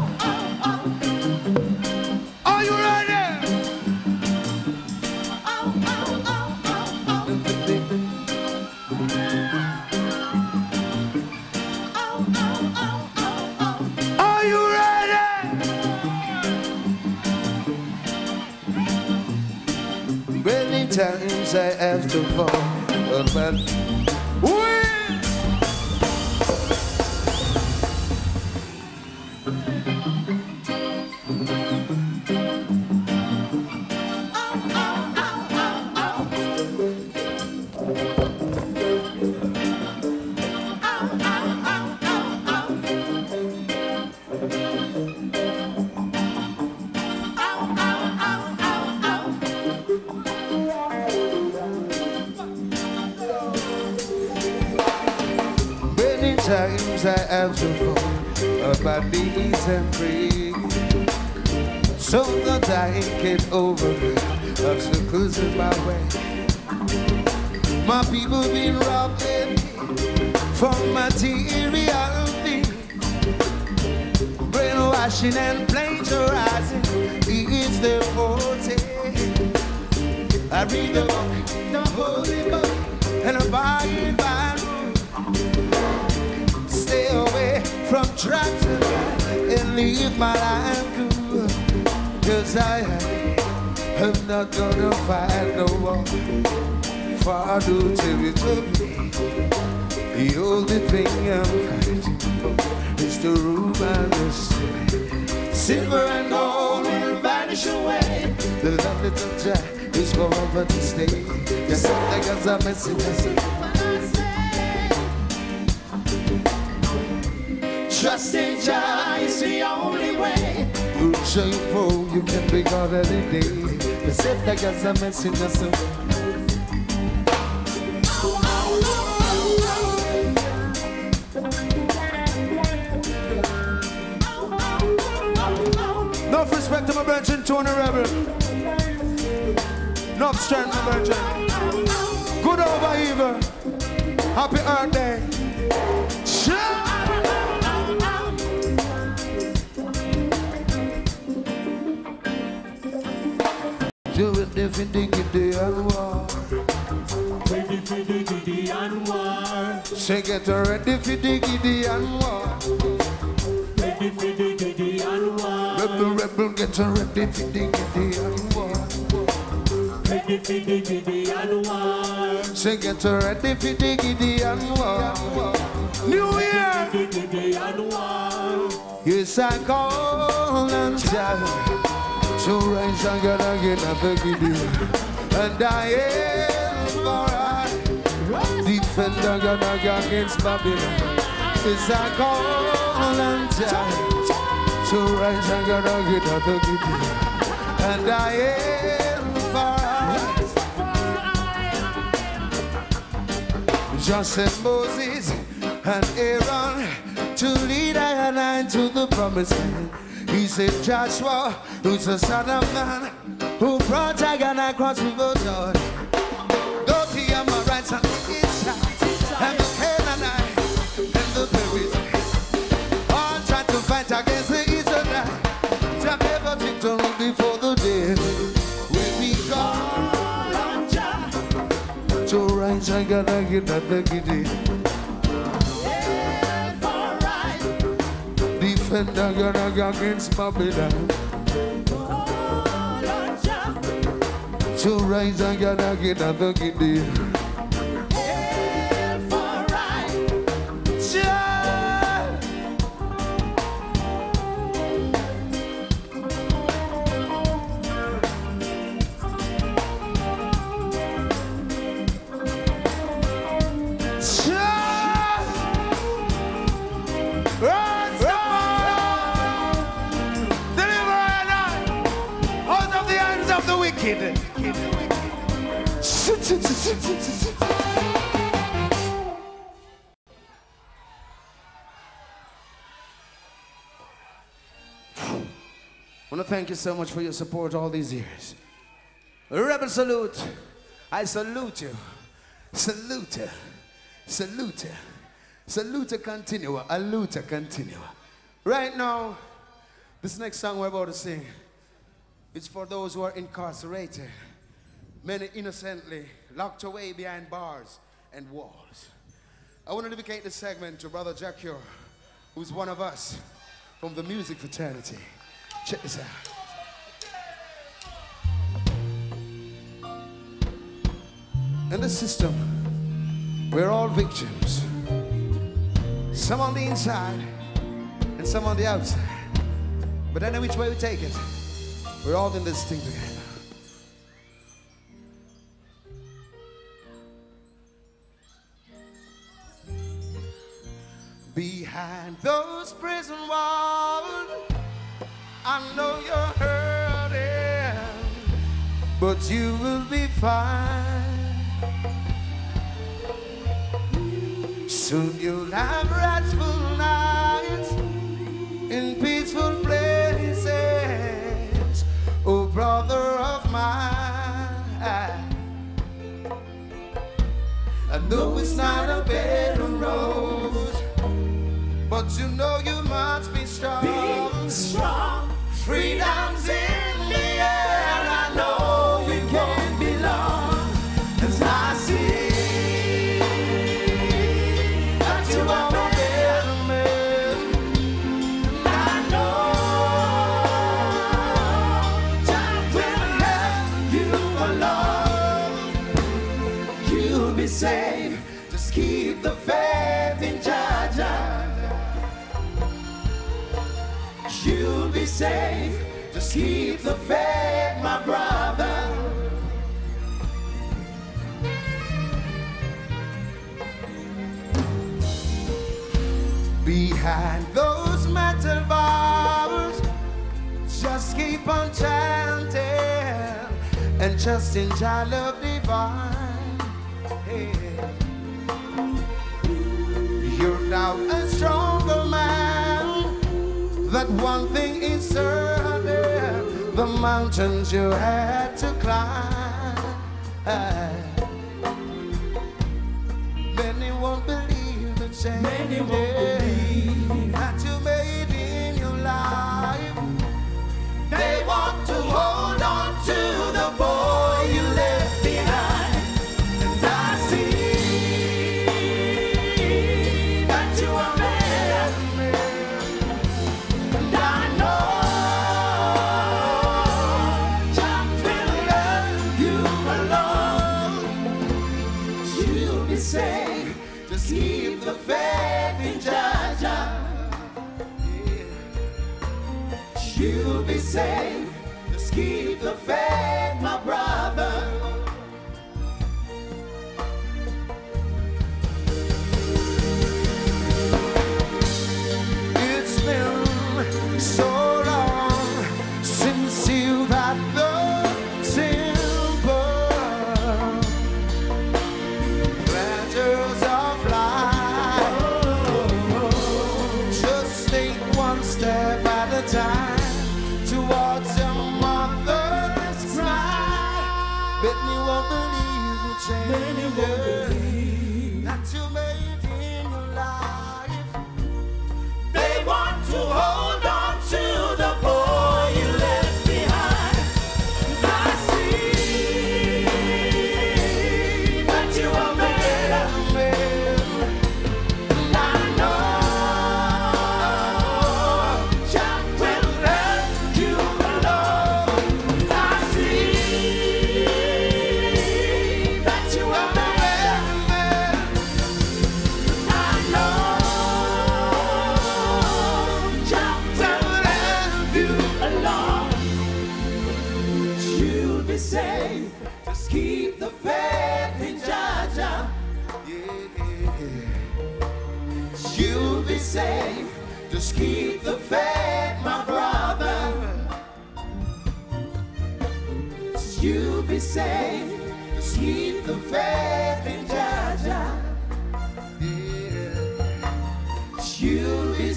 times I have to fall, but times I have to fall on my knees and pray, so that I can overcome obstacles in my way. My people been robbing me for material things, brainwashing and plagiarizing is their forte. I read the book, the holy book, and I buy it by stay away from traps and leave my life good, 'cause I am not gonna fight no war for no territory. The only thing I'm fighting for is to rule my city. Silver and gold will vanish away, the love little jack is forever to stay. There's something as a message. Trust in Jah is the only way. You show you fool, you can be God any day. The set that got a message of some. Enough respect to my virgin, Tony Rebel. Enough strength, my virgin. Good over evil. Happy Earth Day. Do it if you dig it, the war. Ready for the war. Say get ready for the war. Ready for the war. Rebel, get ready for the war. Ready for the war. Say get ready for the war. New Year. Yes, I call and tell. So rise and get up again, and I am alright. Defender gonna against Babylon. It's a call and time. So rise and get up again, and I am alright. Just send Moses and Aaron to lead I to the promised land. He said, Joshua, who's the son of man, who brought Agan across River Jordan. Go to your right hand, and the Canaanite, and the Perizzite, all trying to fight against the Israelites. Jah never victory before the day will be gone. So rise and get at the giddy. Defender gonna go against Babylon. So rise and gonna get at the giddy. I want to thank you so much for your support all these years. Rebel salute. I salute you. Salute you. Salute you. Salute continua. Alute continua. Right now, this next song we're about to sing, it's for those who are incarcerated, many innocently locked away behind bars and walls. I want to dedicate this segment to Brother Jack Ure, who's one of us from the music fraternity. Check this out. in the system, we're all victims. Some on the inside and some on the outside. But any which way we take it, we're all in this thing together. Behind those prison walls, I know you're hurting, but you will be fine. Soon you'll have restful nights in peaceful places, oh brother of mine. I know it's not a better road, but you know you must be strong. Be strong. Freedom's in the air. I know we can't be long, 'cause I see that you are a better man. I know time will help you along. You'll be safe. Just keep the faith in Jah. You'll be safe. Just keep the faith, my brother. Behind those metal bars, just keep on chanting and just enjoy love divine. Hey. You're now a stronger man. That one thing is certain, the mountains you had to climb. Many won't believe the change. Many won't believe that you made in your life. They want to hold on to the boy you left behind. And I see that you are better. And I know Jah will love you alone. You'll be safe. Just keep the faith in Jah. You'll be safe. Just keep the faith, my brother. It's been so long since you've had the simple pleasures of life. Just take one step at a time towards your mother's smile. Bet me won't believe the change that you made in your life. They want to hold on to the boy you left behind. 'Cause I see that you are better man. And I know Jah will let you alone. 'Cause I see that you are better man. I know Jah will let you alone. You'll be safe. Just keep the faith in Jah. You'll be safe. Just keep the faith, my brother. You'll be safe. Just keep the faith in Jah. You'll be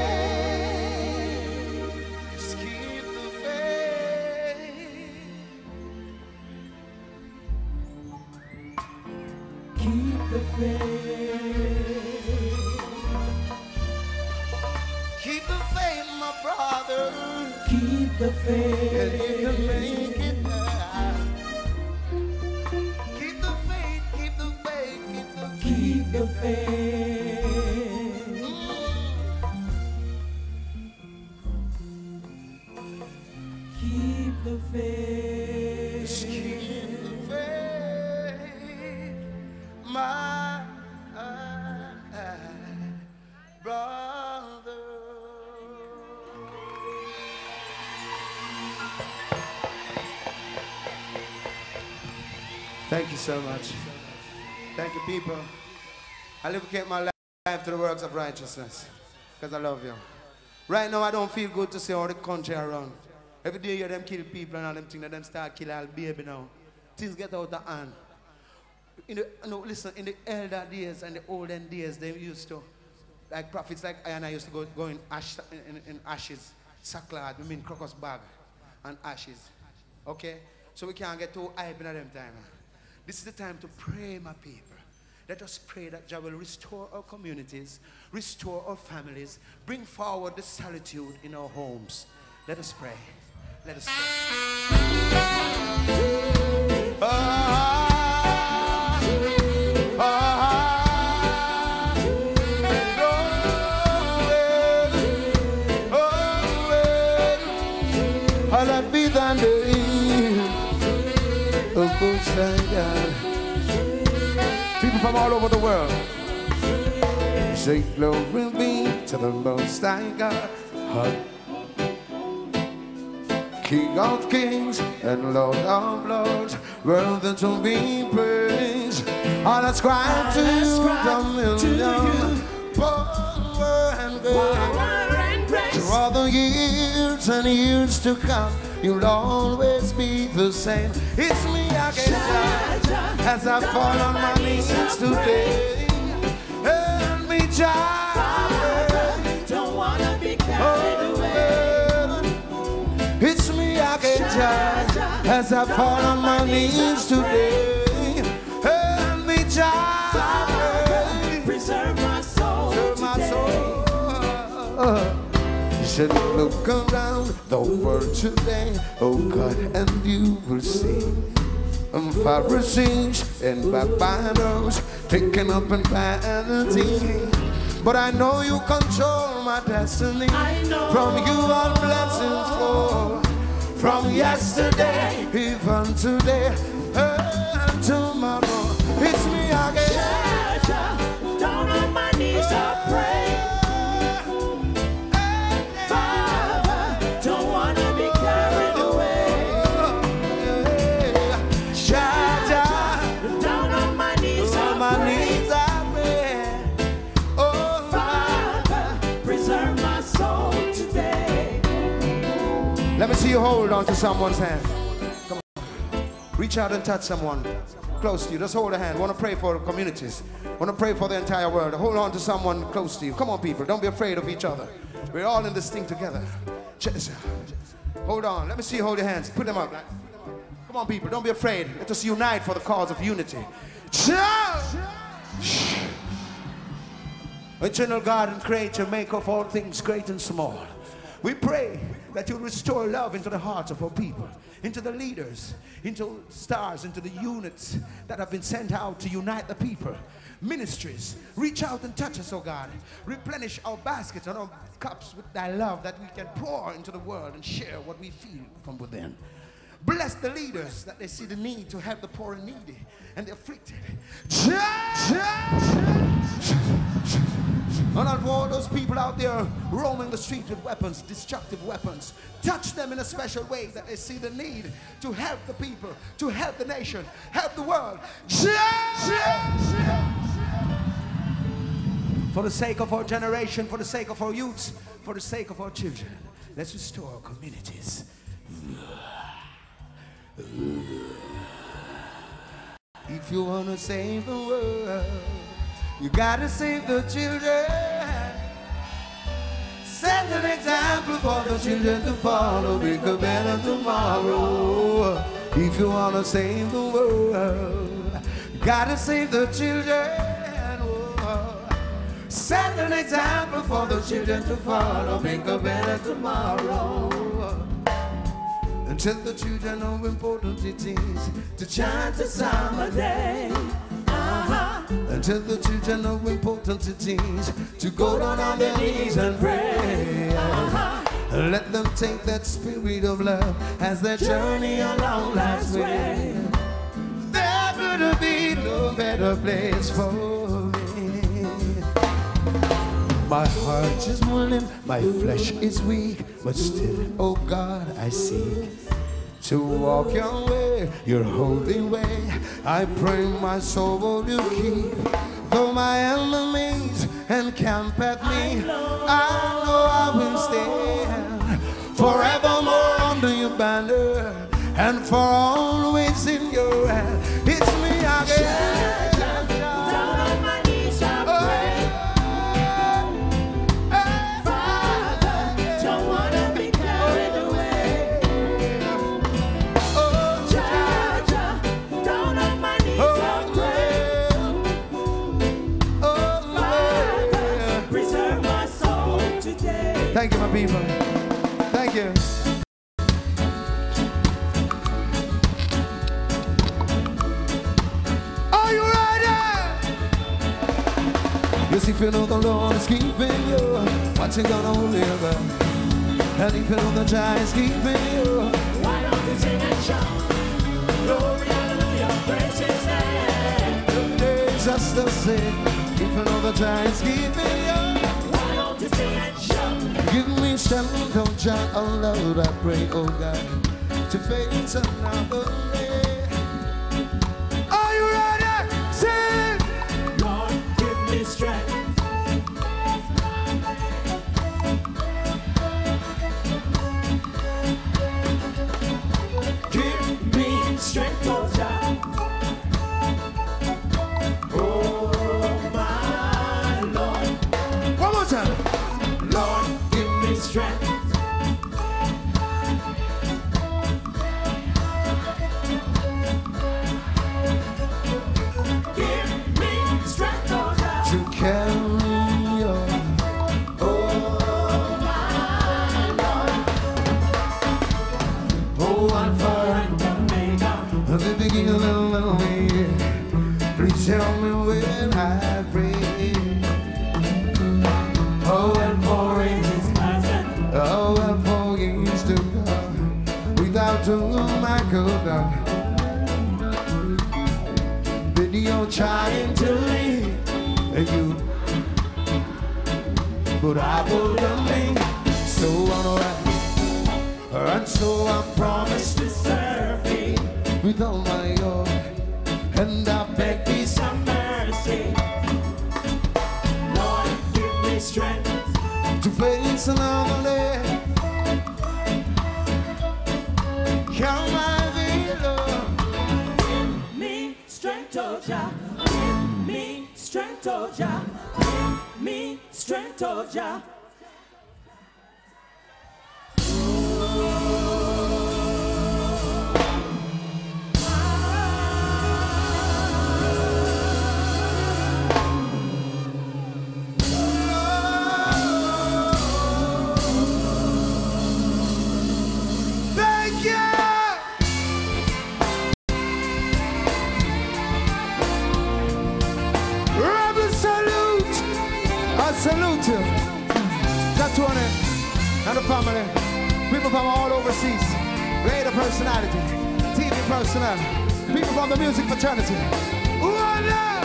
safe. Just keep the faith. Keep the faith. Keep the faith, my brother. Keep the And you can faith. make it now. Keep the faith, keep the faith, keep the Keep the faith. Keep the faith. Just keep the faith. Thank you so much. Thank you, people. I dedicate my life to the works of righteousness because I love you. Right now, I don't feel good to see all the country around. Every day, you hear them kill people and all them things, that them start killing all baby now. Things get out of hand. Listen, in the elder days and the olden days, they used to, like prophets like I and I used to go in ashes, sackcloth, I mean crocus bag and ashes. Okay? So we can't get too hype in them time. This is the time to pray, my people. Let us pray that Jah will restore our communities, restore our families, bring forward the solitude in our homes. Let us pray. Let us pray. People from all over the world say glory be to the Most High God, King of kings and Lord of lords, worthy to be praised. I'll ascribe to you dominion, power and grace. Through all the years and years to come, you'll always be the same. It's me again, Jah, as I fall on my knees today. Help me, Jah, don't wanna be carried away. It's me again, Jah, as I fall on my knees today. Help me, Jah, preserve my soul today. Should look around the world today, oh God, and you will see Pharisees and backbiters taken up in vanity. But I know you control my destiny. From you all blessings flow. From yesterday, even today, and tomorrow. It's me again. Down on my knees I pray. Let me see you hold on to someone's hand. Come on. Reach out and touch someone close to you. Just hold a hand. Want to pray for communities. Want to pray for the entire world. Hold on to someone close to you. Come on, people. Don't be afraid of each other. We're all in this thing together. Check this out. Hold on. Let me see you hold your hands. Put them up. Come on, people. Don't be afraid. Let us unite for the cause of unity. Eternal God and Creator, maker of all things great and small. We pray that you'll restore love into the hearts of our people, into the leaders, into stars, into the units that have been sent out to unite the people. Ministries, reach out and touch us, oh God. Replenish our baskets and our cups with thy love that we can pour into the world and share what we feel from within. Bless the leaders that they see the need to help the poor and needy and the afflicted. And for all those people out there roaming the streets with weapons, destructive weapons, touch them in a special way that they see the need to help the people, to help the nation, help the world. For the sake of our generation, for the sake of our youths, for the sake of our children, let's restore our communities. If you want to save the world, you gotta save the children. Set an example for the children to follow. Make a better tomorrow. If you wanna save the world, you gotta save the children. Set an example for the children to follow. Make a better tomorrow. Until the children know how important it is to chant a psalm a day. Until the children know how important it is to go down on their knees and pray. Let them take that spirit of love as their journey along life's way. There would be no better place for me. My heart is willing, my flesh is weak, but still, oh God, I seek to walk your way, your holy way. I pray my soul will you keep. Though my enemies encamp at me, I know I will stand forevermore under your banner and for always in your hand. It's me again. Down on my knees I pray. Father, don't wanna be carried away. Oh, Jah, down on my knees I pray. oh, Father, preserve my soul today. Thank you, my people. Thank you. Are you ready? Yes, if you know the Lord is keeping you, what you gonna live? And if you know the giant's keeping you, Why don't you sing and shout? Glory, hallelujah, praise his name. the days are still sick. If you know the giant's keeping you, Why don't you sing and shout? give me strength, oh John, oh Lord, I pray, oh God, to face another day. Are you ready? Sing! Lord, give me strength. Give me strength, oh Jah. Oh my Lord, One more time. Lord, give me strength. Give me strength, oh Jah. To carry on. Oh my Lord, Oh, Alpha and Omega. the beginning of the way. Please tell me when I pray. Oh, and for ages, oh, and for years to come. Without whom I could not. Video trying to leave you, but I wouldn't be so alright. And so I promised To serve thee, with all my heart, and I beg be thee some mercy. Lord, give me strength. to face another day. Come my Lord, Give me strength, oh Jah. Give me strength, oh Jah. Give me strength, oh Jah. thank you. Rebel salute. I salute you. Jatone and the family. People from all overseas. Radio personality. TV personnel. People from the music fraternity. Voila!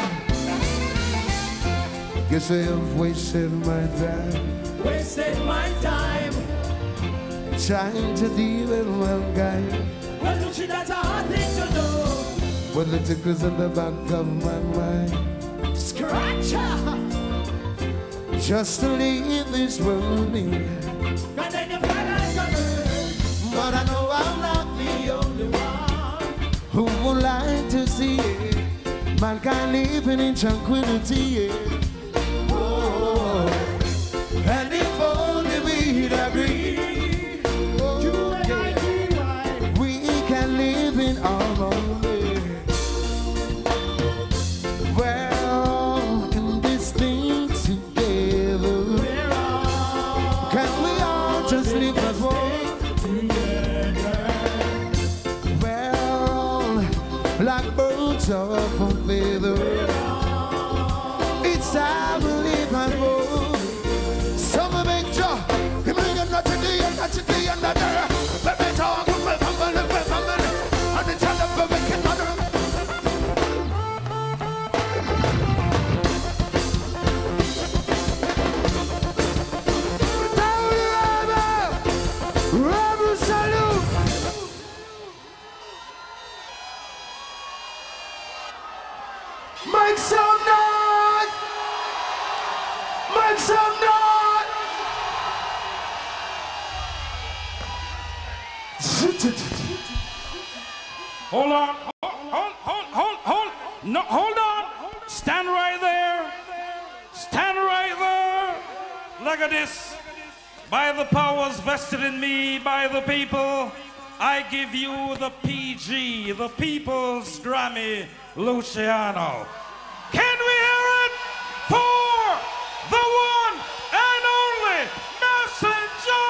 Guess I have wasted my time Wasted my time. trying to deal with one guy Well, don't you, that's a hard thing to do. with the tickles in the back of my mind. Scratcher. Just to leave this world be. And then you fly like a bird. But I know I'm not The only one. who would like to see mankind living in tranquility. Yeah. Oh, and if only we'd agree, oh, yeah, we can live in harmony. Well, in this thing together, can we all just live as one? Well, like birds of a feather, it's time to live and move. Some make joy, you bring it not to the end, not to the end of the earth. Let me talk with my family, and it's all of a wicked mother. Rebel salute. Make some noise! Make some noise! Hold on. Hold. No, hold on. Stand right there. Stand right there. Look at this. By the powers vested in me by the people, I give you the PG, the People's Grammy, Luciano. Can we hear it for the one and only messenger?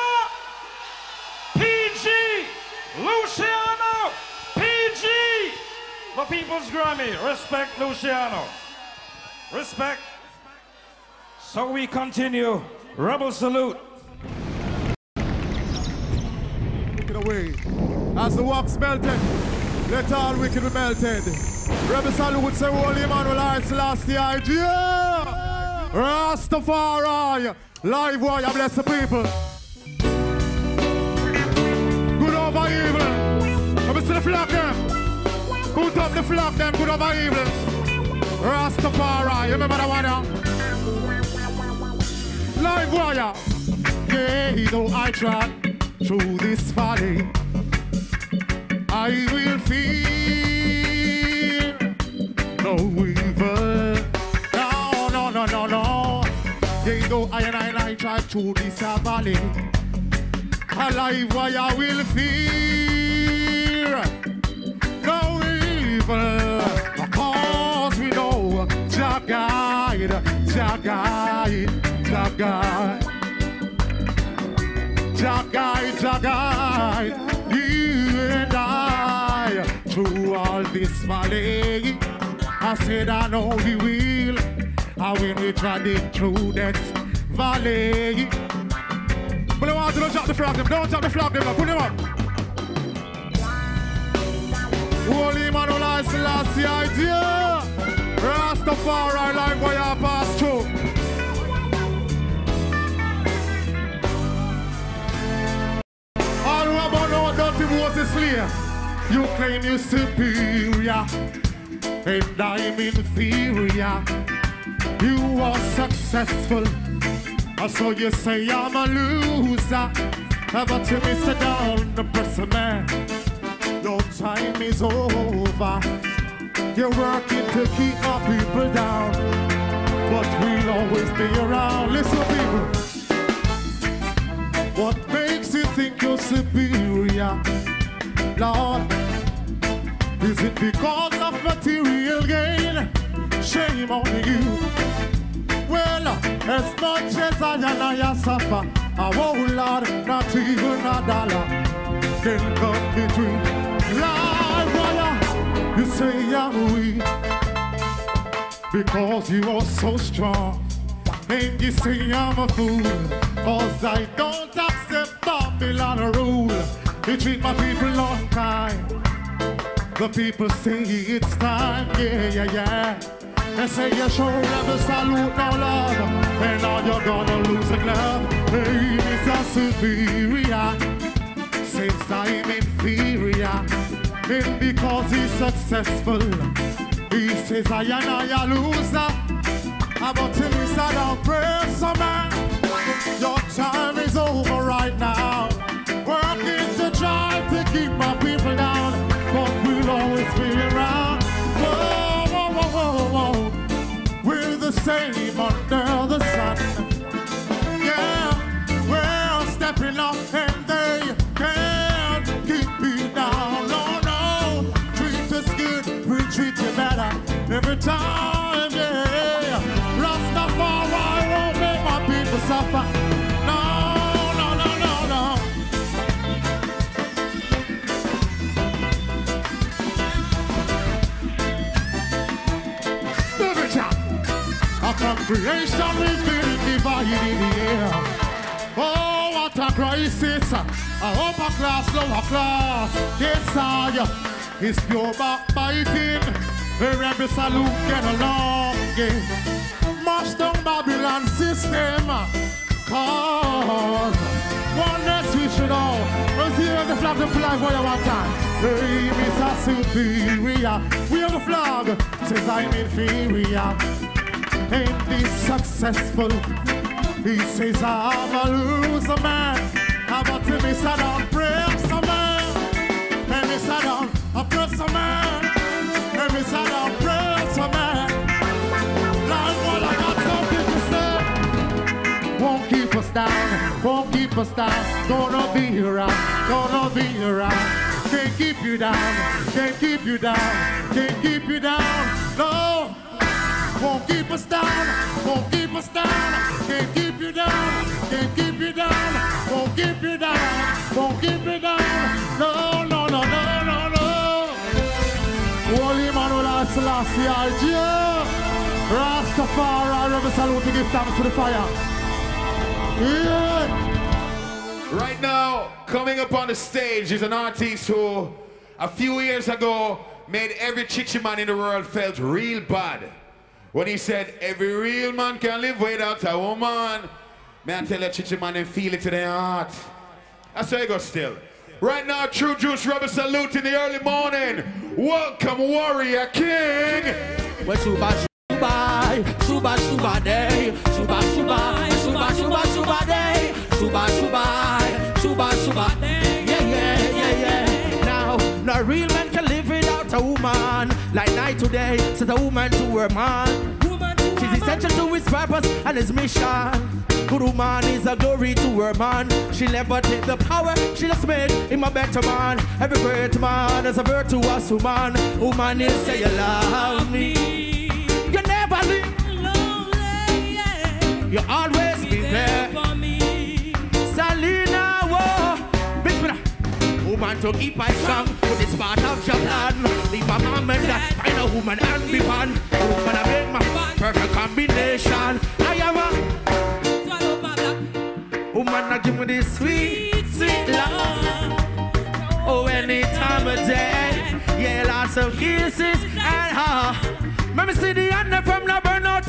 PG, Luciano, PG, the People's Grammy. Respect, Luciano. Respect. So we continue. Rebel salute. Take it away. As the wax melted, let all wicked be melted. Rebel salute say, Holy Emmanuel I Selassie idea. Rastafari. Live warrior, bless the people. Good over evil. Let me see the flag them. Put up the flag them, good over evil. Rastafari, you remember that one now? Live warrior. Yeah, though I trod through this valley, I will fear no evil. No. Yeah, though I trod through this valley, alive warrior will fear no evil. Because we know Jah guide, Jah guide, Jah guide. Jah guide, you and I through all this valley. I said I know He will. And when we treading through that valley, but I want you to drop the flag them. Don't drop the flag them. Put them up. Holy Emmanuel I Selassie idea. Rastafari life where you pass through. Moses Slayer, you claim you're superior, and I'm inferior. You are successful, so you say I'm a loser. But you miss it down, the person man. Your time is over. You're working to keep our people down, but we'll always be around. Listen, people. What makes you think you're superior, Lord? Is it because of material gain? Shame on you. Well, as much as I suffer, I won't, Lord, not even a dollar can come between. Lord, brother, you say I'm weak because you are so strong. And you say I'm a fool, cause I don't accept Babylon rule. You treat my people unkind. The people say it's time, yeah. They say you show rebel salute now, Lord, and now you're gonna lose a glove. Hey, Mr. Superior, since I'm inferior, and because he's successful, he says I a loser. But to me, I don't pray, so man, your time is over right now. Working to try to keep my people down, but we'll always be around. Whoa. We're the same under the sun. Yeah, we're stepping up and they can't keep me down. No, treat us good, we treat you better every time, yeah. Rastafari won't make my people suffer. No. From creation we've been divided in the air. Oh, what a crisis. A upper class, lower class. Yes, it's pure backbiting. The rebel salute get along, yeah. Mash down Babylon system. Cause One next we should all. Let's hear the flag to fly for you one time. Hey, Mr. Superior. We have a flag. Says I'm inferior. Ain't this successful? He says I'm a loser man. How about to miss out on press a man? And miss out on a press a man. And miss out on press a man. Lord, well, I got something to say. Won't keep us down, won't keep us down. Gonna be around, gonna be around. Can't keep you down, can't keep you down, can't keep you down. No, won't keep us down, won't keep us down. Can't keep you down, can't keep you down. Won't keep you down, won't keep you down. No, no, no, no, no, no. Holy Manuel Selassie, Algier. Rastafari, Rebel Salute to give thanks to the fire. Yeah. Right now, coming up on the stage is an artist who, a few years ago, made every chichi man in the world felt real bad. When he said, every real man can live without a woman. May I tell you, chichi man, and feel it to their heart. That's how it goes still. Right now, True Juice Rebel Salute in the early morning. Welcome, Warrior King. Well, Shuba, Shuba, Shuba, Shuba day. Shuba, Shuba, Shuba, Shuba, Shuba day. Shuba, Shuba, Shuba, Shuba day. Yeah, yeah, yeah, yeah. Now, no real man can live without a woman. Like night today, says a woman to her man. She's essential to his purpose and his mission. Good woman is a glory to her man. She'll never take the power, she just made him a better man. Every great man is a virtuous woman. Woman is say you love me. You never leave lonely, yeah. You always be there for me. Salina, whoa, bitch, woman to keep us strong. Put this part of your plan. Leave my mom and dad. Find a woman and be one. Woman, I make my perfect combination. I am a woman, I give me this sweet, sweet love. Oh, any time of day. Yeah, lots of kisses and hugs. Let me see the under from the burnout.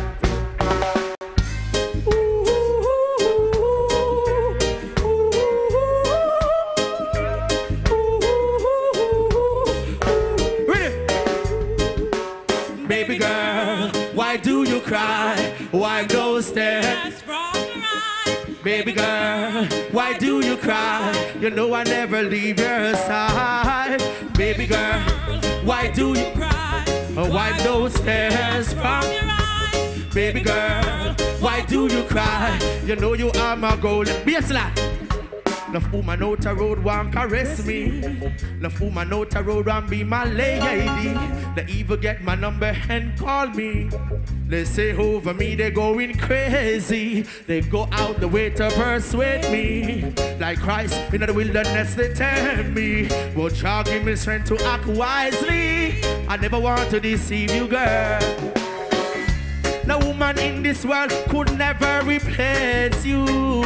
Baby girl, why do you cry? Why go stare? Baby girl, why do you cry? You know I never leave your side. Baby girl, why do you cry? Wipe those tears from your eyes. Baby girl, why do you cry? You know you are my goal. Be a slide. Enough woman out the road want caress me. Enough woman out the road want be my lady. They even get my number and call me. They say over me they going crazy. They go out the way to persuade me. Like Christ in the wilderness they tell me. But y'all give me strength to act wisely. I never want to deceive you, girl. No woman in this world could never replace you.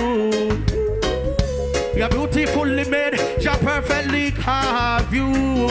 You're beautifully made, you're perfectly carved you.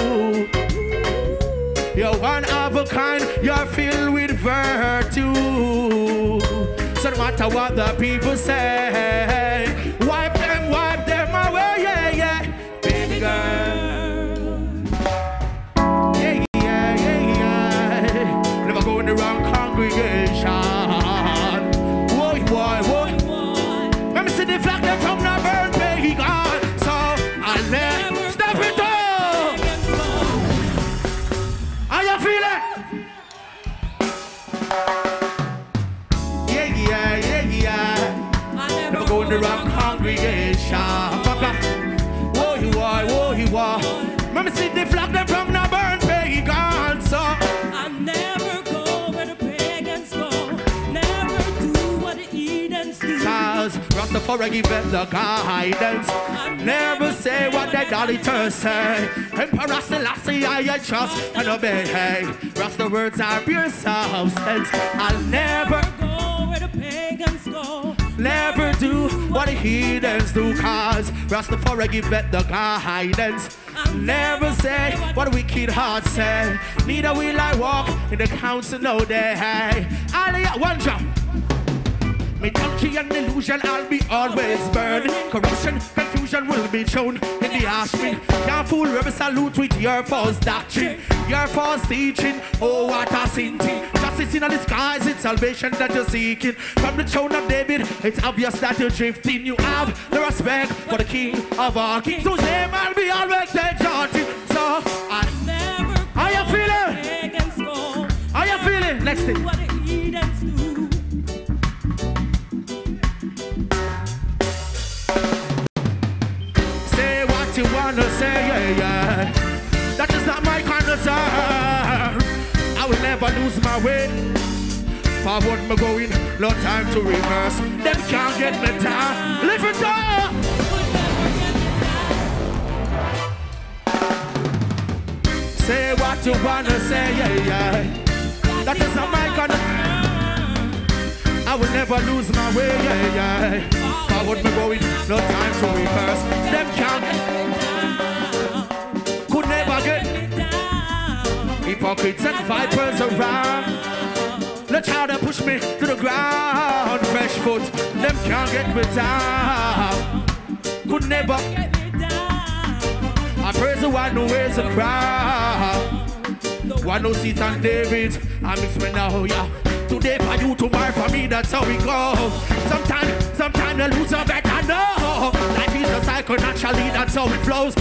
You're one of a kind, you're filled with virtue. So no matter what the people say, wipe them away, yeah, yeah. Baby girl. Yeah, yeah, yeah, yeah. Never go in the wrong congregation. Whoa, whoa, whoa. Let me see the flag that from the burn. God, so I'll never stop it all. How you feeling? Yeah, yeah, yeah, yeah. Never go in the wrong congregation. Whoa, you are, whoa, you are. Let me see the flag them from the burn pagan. So I never go where the pagans go. Never do what the heathens do. Cause Rastafari give them the guidance. Never say what the auditors say. Emperor Selassie I trust and obey. Rasta words are pure substance. I'll never go where the pagans go. Never do what the heathens do. Cause Rastafari give them the guidance. Never say what the wicked hearts say. Neither will I walk in the council no day. I'll one jump. Me country and illusion, I'll be always burning. Corruption, confusion will be shown in the ashman. Can't fool rebel salute with your false doctrine, your false teaching. Oh, what a sin thing. Justice in a disguise, it's salvation that you're seeking. From the throne of David, it's obvious that you're drifting. You have the respect for the King of all kings, whose name I'll be always exalted. So, how you feeling? How you feeling? Next thing. Say what you wanna say, yeah, yeah. That is not my concern. I will never lose my way. Forward me going, no time to reverse. Them can't get me down. Live it up. Say what you wanna say, yeah, yeah. That is not my concern. I will never lose my way, yeah, yeah. Forward me going, no time to reverse. Them can't, could never get. Hypocrites and vipers around. They try to push me to the ground. Fresh foot, them can't get me down. Could never. I praise the one who wears a crown. One who sits on David. I mix me now, yeah. Today for you, tomorrow for me, that's how we go. Sometimes you lose a bet, I know. Life is a cycle, naturally, that's how it flows.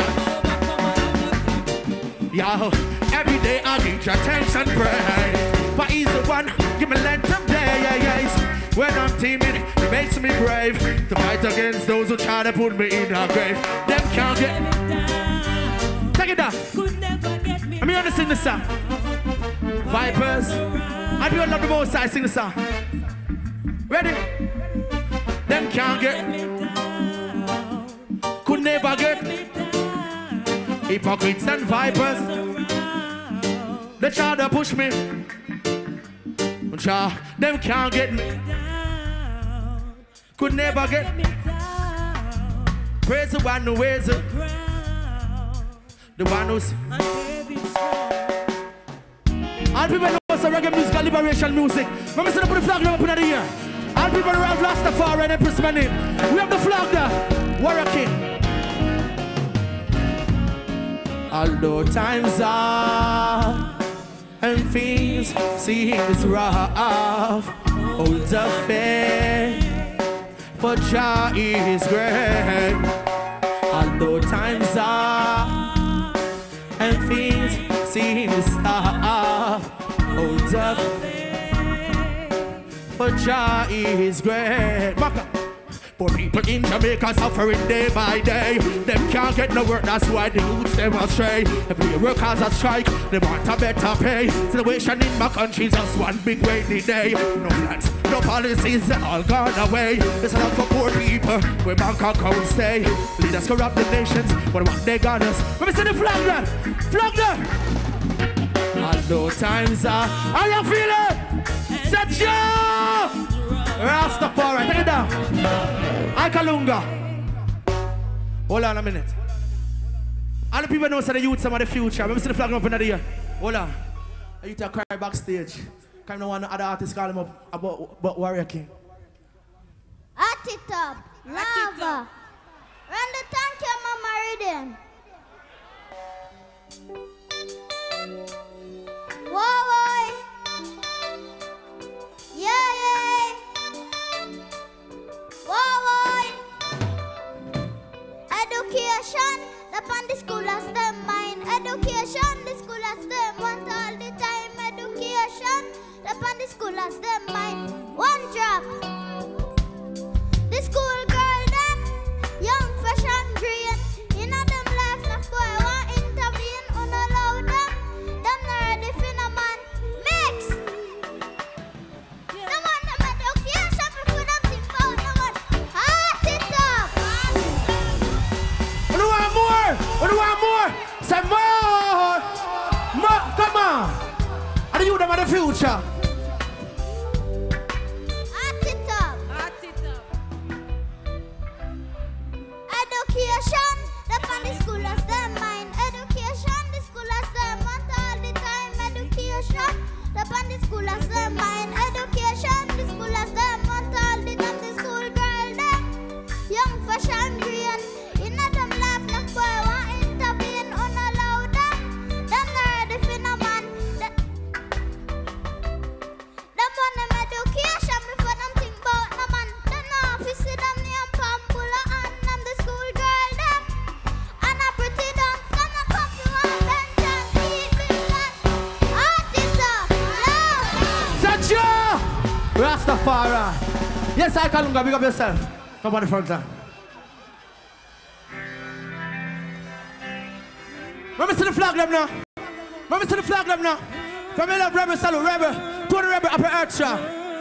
Yeah, every day I need your thanks and praise. But he's the one, give me length of days. When I'm timid, it makes me brave to fight against those who try to put me in a grave. Them can't get me down. Take it down. Let me understand the song. Vipers. I do love the most I sing the song. Ready? Them can't get me down. Could never get me down. Hypocrites and vipers. They try to push me. Them can't get me down. Could never get me down. Praise the one who wears the crown. The one who's all people know it's a reggae musical liberation music. Remember to put the flag up in the air. All people who have Rastafari and Empress my name. We have the flag there. Warrior King. Although times are and things seems rough, hold the faith, for Jah is great. Although times are and things seems tough, hold the faith, for Jah is great. Poor people in Jamaica suffering day by day. Them can't get no work, that's why the youths them astray. Every workers a strike, they want a better pay. Situation in my country just one big rainy day. No plans, no policies, they all gone away. It's enough for poor people, where bank accounts stay. Leaders corrupt the nations, but what they got us. Let me see the flag there, flag there. Although times are, how you feeling? Set you! Rastafari, take it down. Akalunga. Hold on a minute. All the people know that the youth some of the future. Let me see the flag up in the air. Hold on. The youth are crying backstage. Kind of want other artists call him up about Warrior King. At it up. Lava. Run the tank, your mama rhythm. Whoa, boy. Yeah, yeah. Whoa, boy. Education, upon the school as them mind. Education, the school as them want all the time. Education, upon the school as them mind. One drop. The school girl them, young, fresh and green. You know them life, no boy want intervene. Unallow them, them not ready for no man. Mix. Them want them education before them think about no one. Heart it up. What do you want more? What do you want more? Say more. More, come on. Are you them of the future? Education, upon the school as them mind. Education, the school as them want all the time. Education, upon the school as them mind. Education, the school as them want all Rastafari. Yes, I Kalunga, big up yourself. Somebody front line. Let me see the flag them now. Let me see the flag them now. From me love rebel salute, rebel. To the rebel upper earth shot.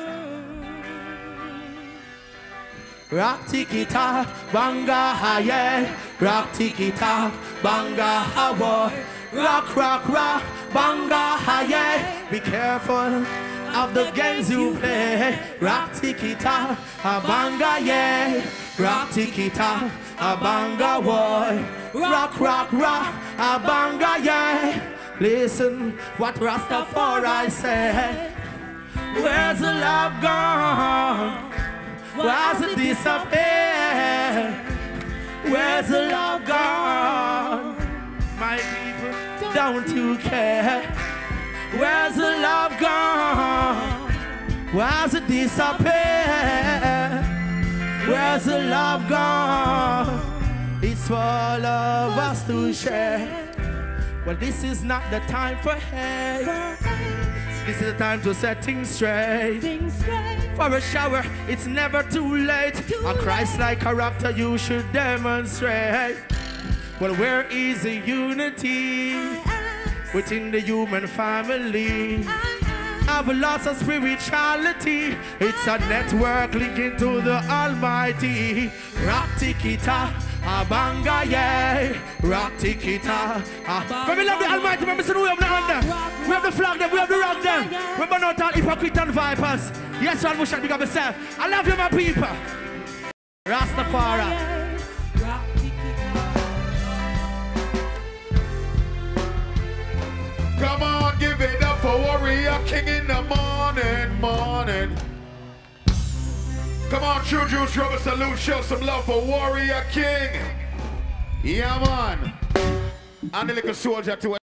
Rock tikita, banga haye. Rock tikita, banga hawa. Rock, rock, rock, banga haye. Be careful of the games you play. Rock tikita, a banga yeah. Rock tikita, a banga boy. Rock, rock, rock, a banga yeah. Listen what Rastafari say. Where's the love gone? Why's it disappear? Where's the love gone? My people, don't you care? Where's the love gone? Why's it disappear? Where's the love gone? It's for all of us to share. Well, this is not the time for hate. This is the time to set things straight. For a shower, it's never too late. A Christ-like character you should demonstrate. Well, where is the unity within the human family? Have lots of spirituality. It's a network linking to the Almighty. Rock tikita, a banga yeah. Rock tikita. When we love the Almighty, when we say we have the hand there. We have the flag there, we have the rock there. We burn out all hypocrite and vipers. Yes, one more shot, big up yourself. I love you, my people. Rastafari. Come on, give it up for Warrior King in the morning, morning. Come on, True Juice, Rubber Salute, show some love for Warrior King. Yeah, man. And the little soldier too.